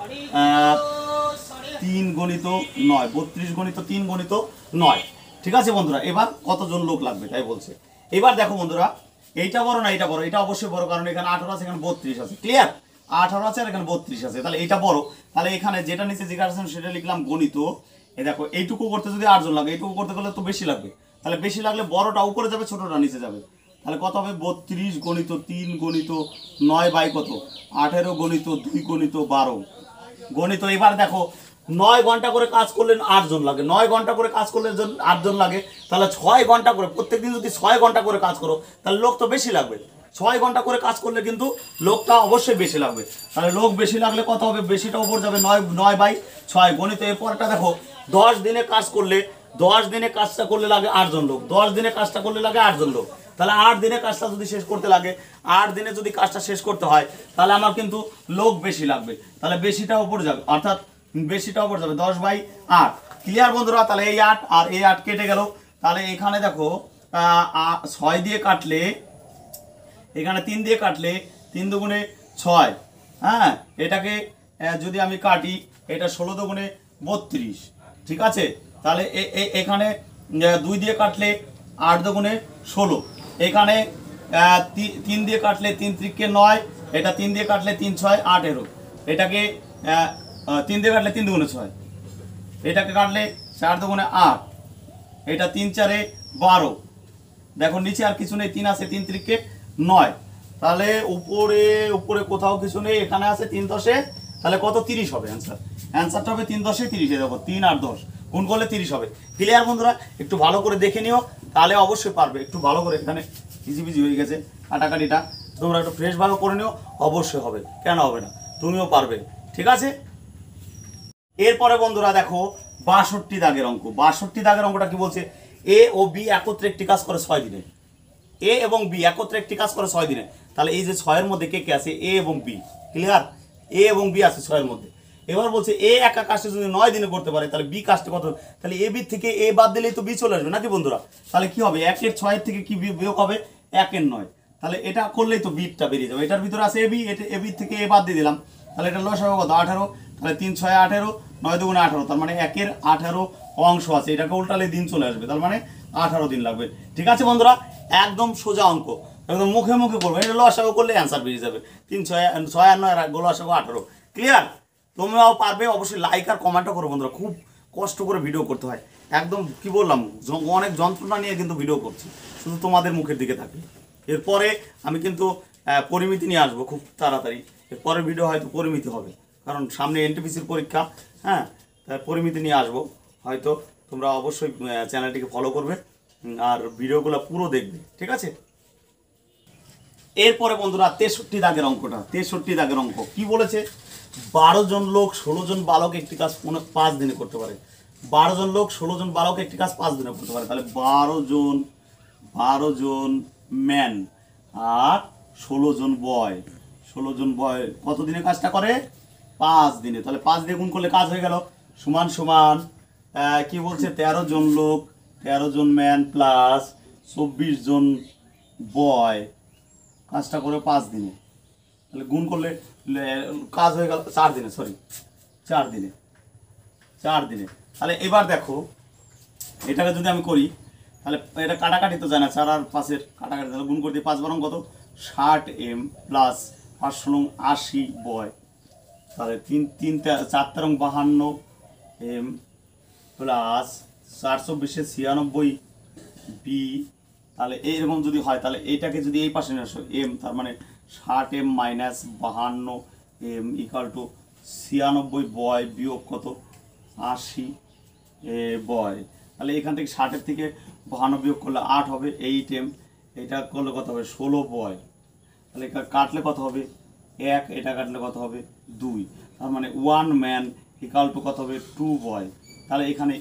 3 গণিত 9, 32 গণিত 3 গণিত 9। ঠিক আছে বন্ধুরা, এবার কতজন লোক লাগবে তাই বলছে। এবার দেখো বন্ধুরা, এইটা বড় না এটা বড়, এটা অবশ্যই বড়, কারণ এখানে 18 আছে, এখানে 32 আছে। ক্লিয়ার? 18 আছে আর এখানে 32 আছে, তাহলে এটা বড়। তাহলে এখানে যেটা নিচে জিজ্ঞাসা সেটা লিখলাম গণিত। এই দেখো, এইটুকু করতে যদি 8 জন লাগে, এইটুকু করতে গেলে তো বেশি লাগবে, তাহলে বেশি লাগলে বড়টা উপরে যাবে, ছোটটা নিচে যাবে। তাহলে কত হবে 32 গণিত 3 গণিত 9 বাই কত 18 গণিত 2 গণিত 12 গণিত। এবার দেখো 9 ঘন্টা করে কাজ করলে 8 জন লাগে, 9 ঘন্টা করে কাজ করলে 8 জন লাগে, তাহলে 6 ঘন্টা করে প্রত্যেকদিন যদি 6 ঘন্টা করে কাজ করো তাহলে লোক তো বেশি লাগবে। 6 ঘন্টা করে কাজ করলে কিন্তু লোকটা অবশ্যই বেশি লাগবে। তাহলে লোক বেশি লাগলে কত হবে, বেশিটা উপর যাবে 9 বাই 6 গণিত। এরপরটা দেখো 10 দিনে কাজ করলে, 10 দিনে কাজটা করলে লাগে 8 জন লোক, 10 দিনে কাজটা করলে লাগে 8 জন লোক। তাহলে 8 দিনে কাজটা যদি শেষ করতে লাগে, 8 দিনে যদি কাজটা শেষ করতে হয় তাহলে আমার কিন্তু লোক বেশি লাগবে, তাহলে বেশিটা উপর যাবে, অর্থাৎ বেশিটা উপর যাবে 10 বাই 8। ক্লিয়ার বন্ধুরা? তাহলে এই 8 আর এই 8 কেটে গেল। তাহলে এখানে দেখো 6 দিয়ে কাটলে, এখানে 3 দিয়ে কাটলে 3 দুগুণে 6। হ্যাঁ, এটাকে যদি আমি কাটি, এটা 16 দুগুণে 32। ঠিক আছে, তাহলে এখানে 2 দিয়ে কাটলে 8 দুগুণে 16, এখানে 3 দিয়ে কাটলে 3 × 9, এটা 3 দিয়ে কাটলে 3 × 6 18, এটাকে 3 দিয়ে কাটলে 3 দুগুণে 6, এটাকে কাটলে 4 দুগুণে 8, এটা 3 × 4 12। দেখো নিচে আর কিছু নেই, 3 আছে, 3 × 9, তাহলে উপরে কোথাও কিছু নেই, এখানে আছে 3 × 10, তাহলে কত 30 হবে অ্যান্সারটা হবে 3 × 10 30। দেখো 3 আর 10 গুণ করলে 30 হবে। ক্লিয়ার বন্ধুরা? একটু ভালো করে দেখে নিও, তাহলে অবশ্যই পারবে। একটু ভালো করে, এখানে ইজি হয়ে গেছে কাটাকাটিটা, তোমরা একটু ফ্রেশ ভালো করে নিও, অবশ্যই হবে, কেন হবে না। তুমিও পারবে। ঠিক আছে, এরপরে বন্ধুরা দেখো 62 দাগের অঙ্ক। 62 দাগের অঙ্কটা কি বলছে, এ ও বি একত্রে একটি কাজ করে 6 দিনে। এ এবং বি একত্রে একটি কাজ করে 6 দিনে। তাহলে এই যে 6-এর মধ্যে কে কে আছে, এ এবং বি। ক্লিয়ার, এ এবং বি আছে 6-এর মধ্যে। এবার বলছে এ একা কাজটা যদি 9 দিনে করতে পারে, তাহলে বি কাজটা কত, তাহলে এ বি থেকে এ বাদ দিলেই তো বি চলে আসবে নাকি বন্ধুরা। তাহলে কি হবে, 1-এর 6 থেকে কি বিয়োগ হবে, 1-এর 9। তাহলে এটা করলেই তো বিটা বেরিয়ে যাবে। এটার ভিতরে আছে এ বি, এটা এ বি থেকে এ বাদ দিয়ে দিলাম, তাহলে এটা লসাগু কত 18। তাহলে 3 6 18, 9 2 18, তার মানে 1-এর 18 অংশ আছে। এটাকে উল্টালে দিন চলে আসবে, তার মানে 18 দিন লাগবে। ঠিক আছে বন্ধুরা, একদম সোজা অঙ্ক, একদম মুখে মুখে করবে। এটা লসাগু করলে অ্যান্সার বেরিয়ে যাবে। 3 6 6 আর 9 আর লসাগু 18। ক্লিয়ার, তোমরাও পারবে। অবশ্যই লাইক আর কমেন্টও করো বন্ধুরা, খুব কষ্ট করে ভিডিও করতে হয়। একদম কি বললাম, অনেক যন্ত্রণা নিয়ে কিন্তু ভিডিও করছি, শুধু তোমাদের মুখের দিকে থাকি। এরপরে আমি কিন্তু পরিমিতি নিয়ে আসবো খুব তাড়াতাড়ি। এরপরের ভিডিও হয়তো পরিমিতি হবে, কারণ সামনে এনটিপিসির পরীক্ষা। হ্যাঁ, তাই পরিমিতি নিয়ে আসবো হয়তো। তোমরা অবশ্যই চ্যানেলটিকে ফলো করবে আর ভিডিওগুলো পুরো দেখবে। ঠিক আছে, এরপরে বন্ধুরা 63 দাগের অঙ্কটা। 63 দাগের অঙ্ক কি বলেছে, 12 জন লোক 16 জন বালক একটি কাজ 5 দিনে করতে পারে। 12 জন লোক 16 জন বালক একটি কাজ 5 দিনে করতে পারে। তাহলে 12 জন ম্যান আর 16 জন বয়, 16 জন বয় কত দিনে কাজটা করে, 5 দিনে। তাহলে 5 দিয়ে গুণ করলে কাজ হয়ে গেল, সমান সমান কি বলছে, 13 জন লোক 13 জন ম্যান প্লাস 24 জন বয় কাজটা করে 5 দিনে। তাহলে গুণ করলে কাজ হয়ে গেল 4 দিনে, সরি 4 দিনে, 4 দিনে। তাহলে এবার দেখো এটাকে যদি আমি করি, তাহলে এটা কাটাকাটি তো যায় না, 4 আর 5-এর কাটাকাটি। তাহলে গুণ করতে 5 বারং কত 60 এম প্লাস 5 ষোলং 80 বয়। তাহলে 3 4 তেরং 52 এম প্লাস 424 96 বি। তাহলে এইরকম যদি হয়, তাহলে এইটাকে যদি এই পাশে নিয়ে আসো এম, তার মানে 60 M minus 52 M equal to 96 বয় বিয়োগ কত 80 বয়। তাহলে এখান থেকে 60-এর থেকে 52 বিয়োগ করলে 8 হবে 8 এম। এটা করলে কত হবে 16 বয়। তাহলে এটা কাটলে কত হবে 1, এটা কাটলে কত হবে 2। তার মানে 1 ম্যান ইকাল টু কত হবে 2 বয়। তাহলে এখানে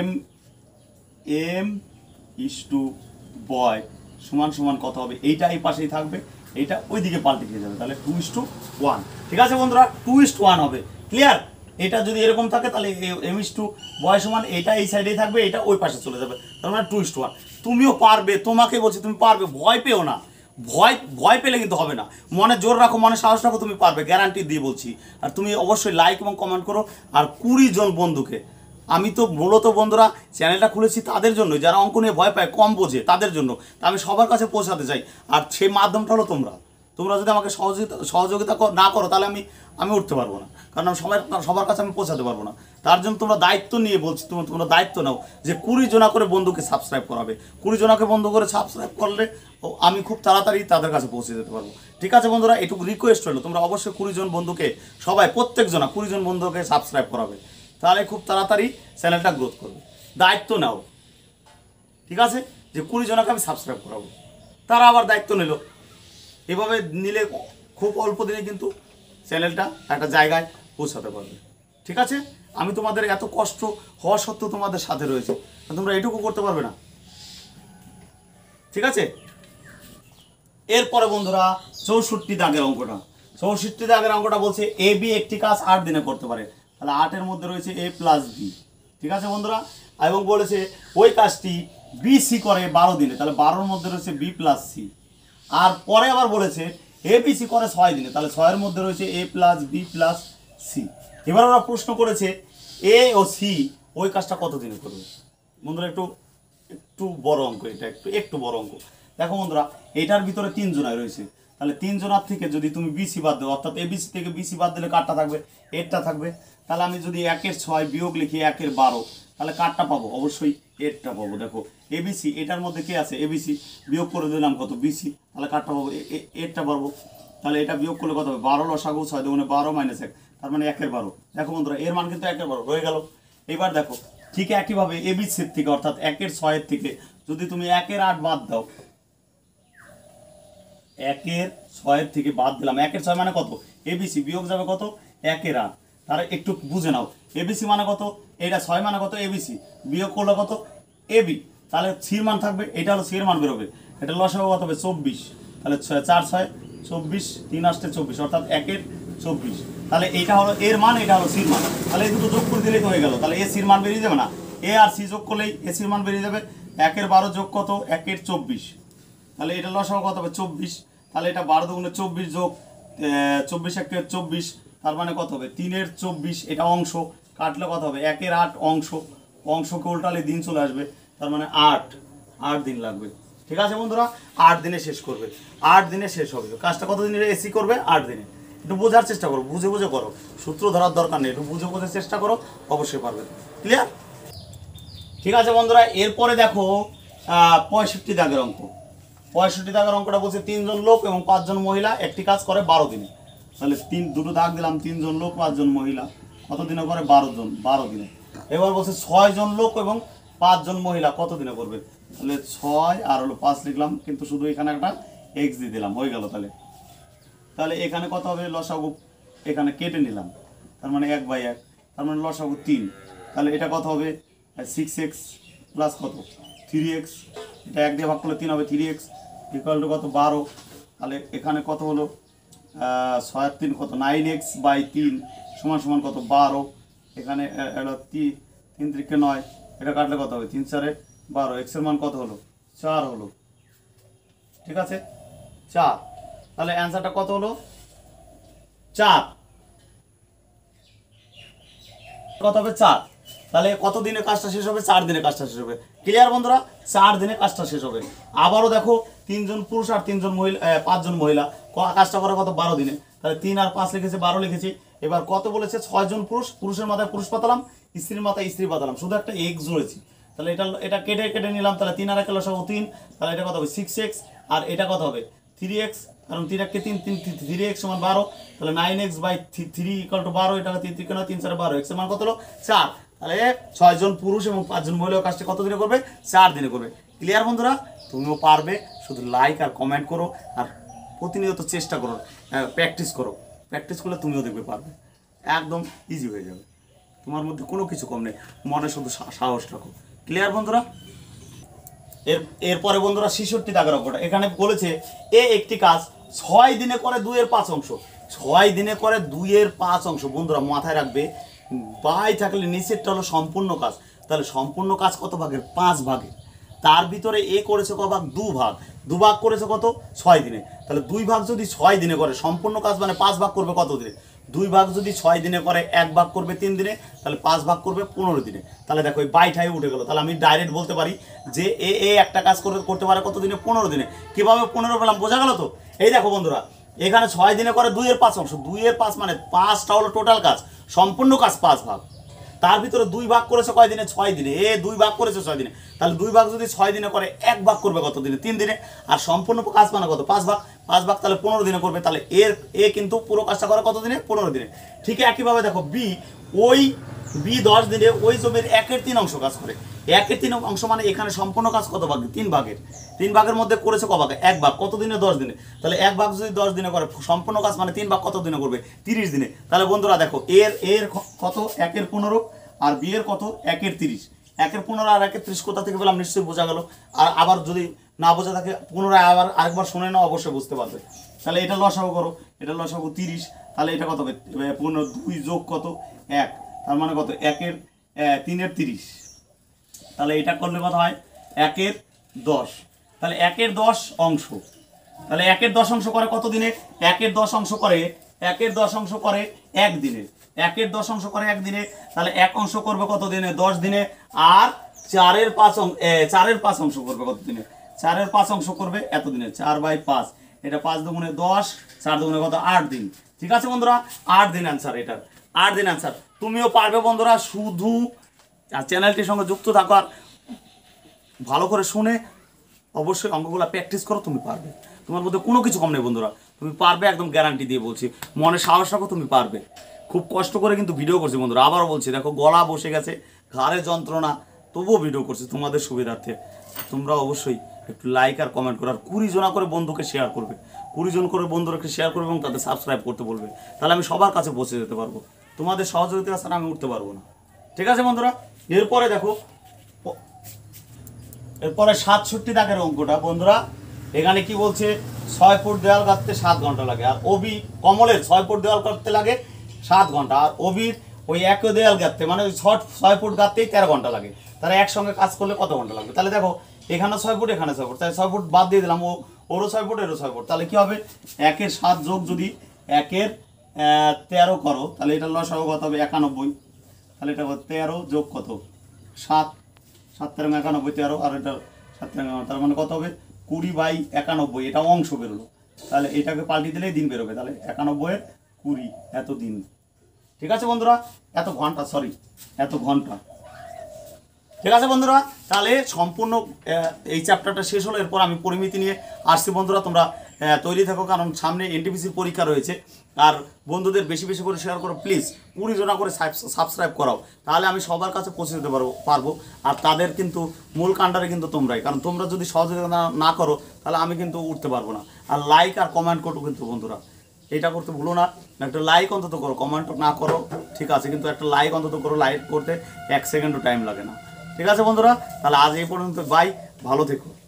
এম ইস টু বয় সমান সমান কত হবে, এইটা এই পাশেই থাকবে, এইটা ওইদিকে পাল্টে দিয়ে যাবে। তাহলে 2:1। ঠিক আছে বন্ধুরা, 2:1 হবে। ক্লিয়ার, এটা যদি এরকম থাকে তাহলে এম ইস টু বয় সমান এটা এই সাইডেই থাকবে, এটা ওই পাশে চলে যাবে। তার মানে 2:1। তুমিও পারবে, তোমাকে বলছি তুমি পারবে, ভয় পেও না। ভয় পেলে কিন্তু হবে না, মনে জোর রাখো, মনে সাহস রাখো, তুমি পারবে, গ্যারান্টি দিয়ে বলছি। আর তুমি অবশ্যই লাইক এবং কমেন্ট করো। আর 20 জন বন্ধুকে, আমি তো মূলত বন্ধুরা চ্যানেলটা খুলেছি তাদের জন্য, যারা অঙ্ক নিয়ে ভয় পায়, কম বোঝে, তাদের জন্য। তা আমি সবার কাছে পৌঁছাতে চাই, আর সেই মাধ্যমটা হলো তোমরা। তোমরা যদি আমাকে সহযোগিতা না করো, তাহলে আমি উঠতে পারবো না, কারণ আমি সবার কাছে আমি পৌঁছাতে পারবো না। তার জন্য তোমরা দায়িত্ব নিয়ে বলছি, তোমরা দায়িত্ব নাও যে 20 জনা করে বন্ধুকে সাবস্ক্রাইব করাবে। 20 জনাকে বন্ধু করে সাবস্ক্রাইব করলে আমি খুব তাড়াতাড়ি তাদের কাছে পৌঁছে যেতে পারবো। ঠিক আছে বন্ধুরা, এটুকু রিকোয়েস্ট হলো, তোমরা অবশ্যই 20 জন বন্ধুকে, সবাই প্রত্যেকজনা 20 জন বন্ধুকে সাবস্ক্রাইব করাবে, তাহলে খুব তাড়াতাড়ি চ্যানেলটা গ্রোথ করবে। দায়িত্ব নাও, ঠিক আছে, যে 20 জনাকে আমি সাবস্ক্রাইব করাবো, তারা আবার দায়িত্ব নিল। এভাবে নিলে খুব অল্প দিনে কিন্তু চ্যানেলটা একটা জায়গায় পৌঁছাতে পারবে। ঠিক আছে, আমি তোমাদের এত কষ্ট হওয়া সত্ত্বেও তোমাদের সাথে রয়েছে, তোমরা এটুকু করতে পারবে না। ঠিক আছে, এরপরে বন্ধুরা 64 দাগের অঙ্কটা। 64 দাগের অঙ্কটা বলছে এ বি একটি কাজ 8 দিনে করতে পারে। তাহলে 8-এর মধ্যে রয়েছে এ প্লাস বি। ঠিক আছে বন্ধুরা, এবং বলেছে ওই কাজটি বি সি করে 12 দিনে। তাহলে 12-এর মধ্যে রয়েছে বি প্লাস সি। আর পরে আবার বলেছে এ বি সি করে 6 দিনে। তাহলে 6-এর মধ্যে রয়েছে A plus B plus C. এবার ওরা প্রশ্ন করেছে এ ও সি ওই কাজটা কত দিনে করবে। বন্ধুরা একটু বড় অঙ্ক, এটা একটু বড় অঙ্ক। দেখো বন্ধুরা, এটার ভিতরে 3 জনায় রয়েছে। তাহলে 3 জনার থেকে যদি তুমি বিসি বাদ দাও, অর্থাৎ এবিসি থেকে বিসি বাদ দিলে কারটা থাকবে, এরটা থাকবে। তাহলে আমি যদি 1-এর 6 বিয়োগ লিখি 1-এর 12, তাহলে কারটা পাবো, অবশ্যই এরটা পাবো। দেখো এবিসি, এটার মধ্যে কে আছে এবিসি, বিয়োগ করে দিলাম কত বিসি, তাহলে কারটা পাবো, এরটা পারবো। তাহলে এটা বিয়োগ করলে কত হবে 12 লসাগু 6 দুগুণে 12 মাইনাস 1, তার মানে 1-এর 12। দেখো বন্ধুরা, এর মান কিন্তু 1-এর 12 হয়ে গেল। এবার দেখো ঠিক একইভাবে এবিসির থেকে, অর্থাৎ 1-এর 6-এর থেকে যদি তুমি 1-এর 8 বাদ দাও, 1-এর 6 থেকে বাদ দিলাম, 1-এর 6 মানে কত, এবিসি বিয়োগ যাবে কত 1-এর 8। তাহলে একটু বুঝে নাও, এবিসি মানে কত, এটা 6 মানে কত এবিসি, বিয়োগ করলে কত এবি, তাহলে সির মান থাকবে, এটা হলো সির মান বেরোবে, এটা লসাগু কত হবে 24, তাহলে 4 6 24, 3 8 24, অর্থাৎ 1-এর 24। তাহলে এইটা হলো এর মান, এটা হলো সির মান, তাহলে এই দুটো যোগ করে দিলেই তো হয়ে গেল। তাহলে এ সির মান বেরিয়ে যাবে না, এ আর সি যোগ করলেই এ সির মান বেরিয়ে যাবে। 1-এর 12 যোগ কত 1-এর 24, তাহলে এটা লসাগু কত হবে 24, তাহলে এটা 12 দুগুণে 24 যোগ 24 1-এর 24, তার মানে কত হবে 3-এর 24, এটা অংশ কাটলে কত হবে 1-এর 8 অংশকে উল্টালে দিন চলে আসবে, তার মানে 8 দিন লাগবে। ঠিক আছে বন্ধুরা, 8 দিনে শেষ করবে, 8 দিনে শেষ হবে। কাজটা কত দিনে এসি করবে 8 দিনে। একটু বোঝার চেষ্টা করো, বুঝে বুঝে করো, সূত্র ধরার দরকার নেই, একটু বুঝে বুঝে চেষ্টা করো, অবশ্যই পারবে। ক্লিয়ার? ঠিক আছে বন্ধুরা, এরপরে দেখো 65 দাগের অঙ্ক। 65 দাগের অঙ্কটা বলছে 3 জন লোক এবং 5 জন মহিলা একটি কাজ করে 12 দিনে। তাহলে দুটো দাগ দিলাম, 3 জন লোক 5 জন মহিলা কত দিনে করে 12 দিনে। এবার বলছে 6 জন লোক এবং 5 জন মহিলা কত দিনে করবে। তাহলে 6 আর হলো 5 লিখলাম, কিন্তু শুধু এখানে একটা এক্স দিয়ে দিলাম, হয়ে গেল। তাহলে এখানে কত হবে লসাগু, এখানে কেটে নিলাম, তার মানে 1/1, তার মানে লসাগু 3। তাহলে এটা কত হবে 6x প্লাস কত 3x, এটা 1 দিয়ে ভাগ করলে 3 হবে, 3x ইকুয়াল টু কত 12। তাহলে এখানে কত হলো 6 আর 3 কত 9x/3 সমান সমান কত 12। এখানে এটা 3 3 9, এটা কাটলে কত হবে 3 4 12, x এর মান কত হলো 4 হলো। ঠিক আছে 4, তাহলে অ্যান্সারটা কত হলো 4, কত হবে 4। তাহলে কত দিনে কাজটা শেষ হবে 4 দিনে কাজটা শেষ হবে। ক্লিয়ার বন্ধুরা, 4 দিনে কাজটা শেষ হবে। আবারও দেখো 3 জন পুরুষ আর 3 জন মহিলা 5 জন মহিলা কাজটা করে কত 12 দিনে। তাহলে 3 আর 5 লিখেছি, 12 লিখেছি। এবার কত বলেছে 6 জন পুরুষ, পুরুষের মাথায় পুরুষ পাতালাম, স্ত্রীর মাথায় স্ত্রী পাতালাম, শুধু একটা এক্স জুড়েছি। তাহলে এটা কেটে নিলাম, তাহলে 3 আর 1 লসাগু 3, তাহলে এটা কত হবে 6x, আর এটা কত হবে 3x, কারণ 3 1 3 3x সমান 12, তাহলে 9x/3 ইকুয়াল টু 12, এটা 3 3 3 4 12, x এর মান কত হলো 4। তাহলে 6 জন পুরুষ এবং 5 জন মহিলা কাজটা কত দিনে করবে 4 দিনে করবে। ক্লিয়ার বন্ধুরা, তুমিও পারবে, শুধু লাইক আর কমেন্ট করো, আর প্রতিনিয়ত চেষ্টা করো, প্র্যাকটিস করো, প্র্যাকটিস করলে তুমিও দেখবে পারবে, একদম ইজি হয়ে যাবে, তোমার মধ্যে কোনো কিছু কম নেই, মনে শুধু সাহস রাখো। ক্লিয়ার বন্ধুরা? এরপরে বন্ধুরা 66 দাগের অঙ্কটা, এখানে বলেছে এ একটি কাজ 6 দিনে করে 2-এর 5 অংশ। 6 দিনে করে 2-এর 5 অংশ। বন্ধুরা মাথায় রাখবে, বাই থাকলে নিচেরটা হলো সম্পূর্ণ কাজ, তাহলে সম্পূর্ণ কাজ কত ভাগের 5 ভাগের, তার ভিতরে এ করেছে ক ভাগ 2 ভাগ, 2 ভাগ করেছে কত 6 দিনে। তাহলে 2 ভাগ যদি 6 দিনে করে, সম্পূর্ণ কাজ মানে 5 ভাগ করবে কত দিনে, 2 ভাগ যদি 6 দিনে করে 1 ভাগ করবে 3 দিনে, তাহলে 5 ভাগ করবে 15 দিনে। তাহলে দেখো এই বাইঠাই উঠে গেল, তাহলে আমি ডাইরেক্ট বলতে পারি যে এ একটা কাজ করতে পারে কত দিনে 15 দিনে। কিভাবে 15 পেলাম বোঝা গেল তো? এই দেখো বন্ধুরা, এখানে 6 দিনে করে 2-এর 5 অংশ, 2-এর 5 মানে 5টা হলো টোটাল কাজ, সম্পূর্ণ কাজ 5 ভাগ, তার ভিতরে 2 ভাগ করেছে কয় দিনে 6 দিনে, 2 ভাগ করেছে 6 দিনে, তাহলে 2 ভাগ যদি 6 দিনে করে 1 ভাগ করবে কত দিনে 3 দিনে, আর সম্পূর্ণ কাজ মানে কত 5 ভাগ, 5 ভাগ তাহলে 15 দিনে করবে। তাহলে কিন্তু পুরো কাজটা করে কত দিনে 15 দিনে। ঠিক একইভাবে দেখো বি 10 দিনে ওই জমির 1/3 অংশ কাজ করে। 1/3 অংশ মানে এখানে সম্পূর্ণ কাজ কত ভাগ 3 ভাগের মধ্যে করেছে ক ভাগে 1 ভাগ, কত দিনে 10 দিনে। তাহলে 1 ভাগ যদি 10 দিনে করে সম্পূর্ণ কাজ মানে 3 ভাগ কত দিনে করবে 30 দিনে। তাহলে বন্ধুরা দেখো এর কত 1/15 আর বি এর কত 1/30, 1/15 আর 1/30 কোথা থেকে পেলাম নিশ্চয়ই বোঝা গেল। আর আবার যদি না বোঝা থাকে পুনরায় আরেকবার শুনে নাও, অবশ্যই বুঝতে পারবে। তাহলে এটা লসাগু করো, এটা লসাগু 30, তাহলে এটা কত হবে 15 2 যোগ কত 1, তার মানে কত 3/30, তাহলে এটা করলে কত হয় 1/10, তাহলে 1/10 অংশ, তাহলে 1/10 অংশ করে কত দিনে 1/10 অংশ করে 1/10 অংশ করে 1 দিনে, 1/10 অংশ করে 1 দিনে, তাহলে 1 অংশ করবে কত দিনে 10 দিনে, আর 4/5 অংশ করবে কত দিনে 4/5 অংশ করবে এত দিনে 4/5, এটা 5 দুগুণে 10, 4 দুগুণে কত 8 দিন। ঠিক আছে বন্ধুরা, 8 দিন অ্যান্সার, এটার 8 দিন অ্যান্সার। তুমিও পারবে বন্ধুরা, শুধু চ্যানেলটির সঙ্গে যুক্ত থাকো আর ভালো করে শুনে অবশ্যই অঙ্কগুলো প্র্যাকটিস করো, তুমি পারবে, তোমার মধ্যে কোনো কিছু কম নেই বন্ধুরা, তুমি পারবে, একদম গ্যারান্টি দিয়ে বলছি, মনে সাহস রাখো, তুমি পারবে। খুব কষ্ট করে কিন্তু ভিডিও করছি বন্ধুরা, আবারও বলছি, দেখো গলা বসে গেছে, ঘাড়ে যন্ত্রণা, তবুও ভিডিও করছি তোমাদের সুবিধার্থে। তোমরা অবশ্যই একটু লাইক আর কমেন্ট করো, আর 20 জনা করে বন্ধুকে শেয়ার করবে, 20 জন করে বন্ধুদেরকে শেয়ার করবে এবং তাদের সাবস্ক্রাইব করতে বলবে, তাহলে আমি সবার কাছে পৌঁছে যেতে পারবো। তোমাদের সহযোগিতা ছাড়া আমি উঠতে পারবো না। ঠিক আছে বন্ধুরা, এরপরে দেখো, এরপরে 67 দাগের অঙ্কটা বন্ধুরা। এখানে কি বলছে, 6 ফুট দেওয়াল গাঁথতে 7 ঘন্টা লাগে। আর ওবি কমলের 6 ফুট দেওয়াল গাঁথতে লাগে 7 ঘন্টা। আর ওবির ওই একই দেওয়াল গাঁথতে মানে ওই 6 ফুট গাঁথতেই 13 ঘন্টা লাগে। তারা একসঙ্গে কাজ করলে কত ঘন্টা লাগবে? তাহলে দেখো, এখানে 6 ফুট, এখানে 6 ফুট, তাহলে 6 ফুট বাদ দিয়ে দিলাম, ওরও 6 ফুট, এরও 6 ফুট। তাহলে কি হবে, 1-এর 7 যোগ যদি 1-এর 13 করো, তাহলে এটা লসাগু কত হবে? 91। তাহলে এটা 13 যোগ কত? 7, 7 13 91, 13, আর এটা 7 13, তার মানে কত হবে? 20/91। এটা অংশ বেরোলো, তাহলে এটাকে পাল্টি দিলেই দিন বেরোবে। তাহলে 91-এর 20 এত দিন। ঠিক আছে বন্ধুরা, এত ঘন্টা, সরি এত ঘন্টা। ঠিক আছে বন্ধুরা, তাহলে সম্পূর্ণ এই চ্যাপ্টারটা শেষ হলো। এরপর আমি পরিমিতি নিয়ে আসছি বন্ধুরা, তোমরা তৈরি থাকো, কারণ সামনে এনটিপিসির পরীক্ষা রয়েছে। আর বন্ধুদের বেশি বেশি করে শেয়ার করো প্লিজ, 20 জনা করে সাবস্ক্রাইব করাও, তাহলে আমি সবার কাছে পৌঁছে যেতে পারবো। আর তাদের কিন্তু মূল কাণ্ডারে কিন্তু তোমরাই, কারণ তোমরা যদি সহযোগিতা না করো তাহলে আমি কিন্তু উঠতে পারবো না। আর লাইক আর কমেন্ট করো কিন্তু বন্ধুরা, এটা করতে ভুলো না। একটা লাইক অন্তত করো, কমেন্ট না করো ঠিক আছে, কিন্তু একটা লাইক অন্তত করো। লাইক করতে 1 সেকেন্ডও টাইম লাগে না। ঠিক আছে বন্ধুরা, তাহলে আজ এই পর্যন্ত, বাই, ভালো থেকো।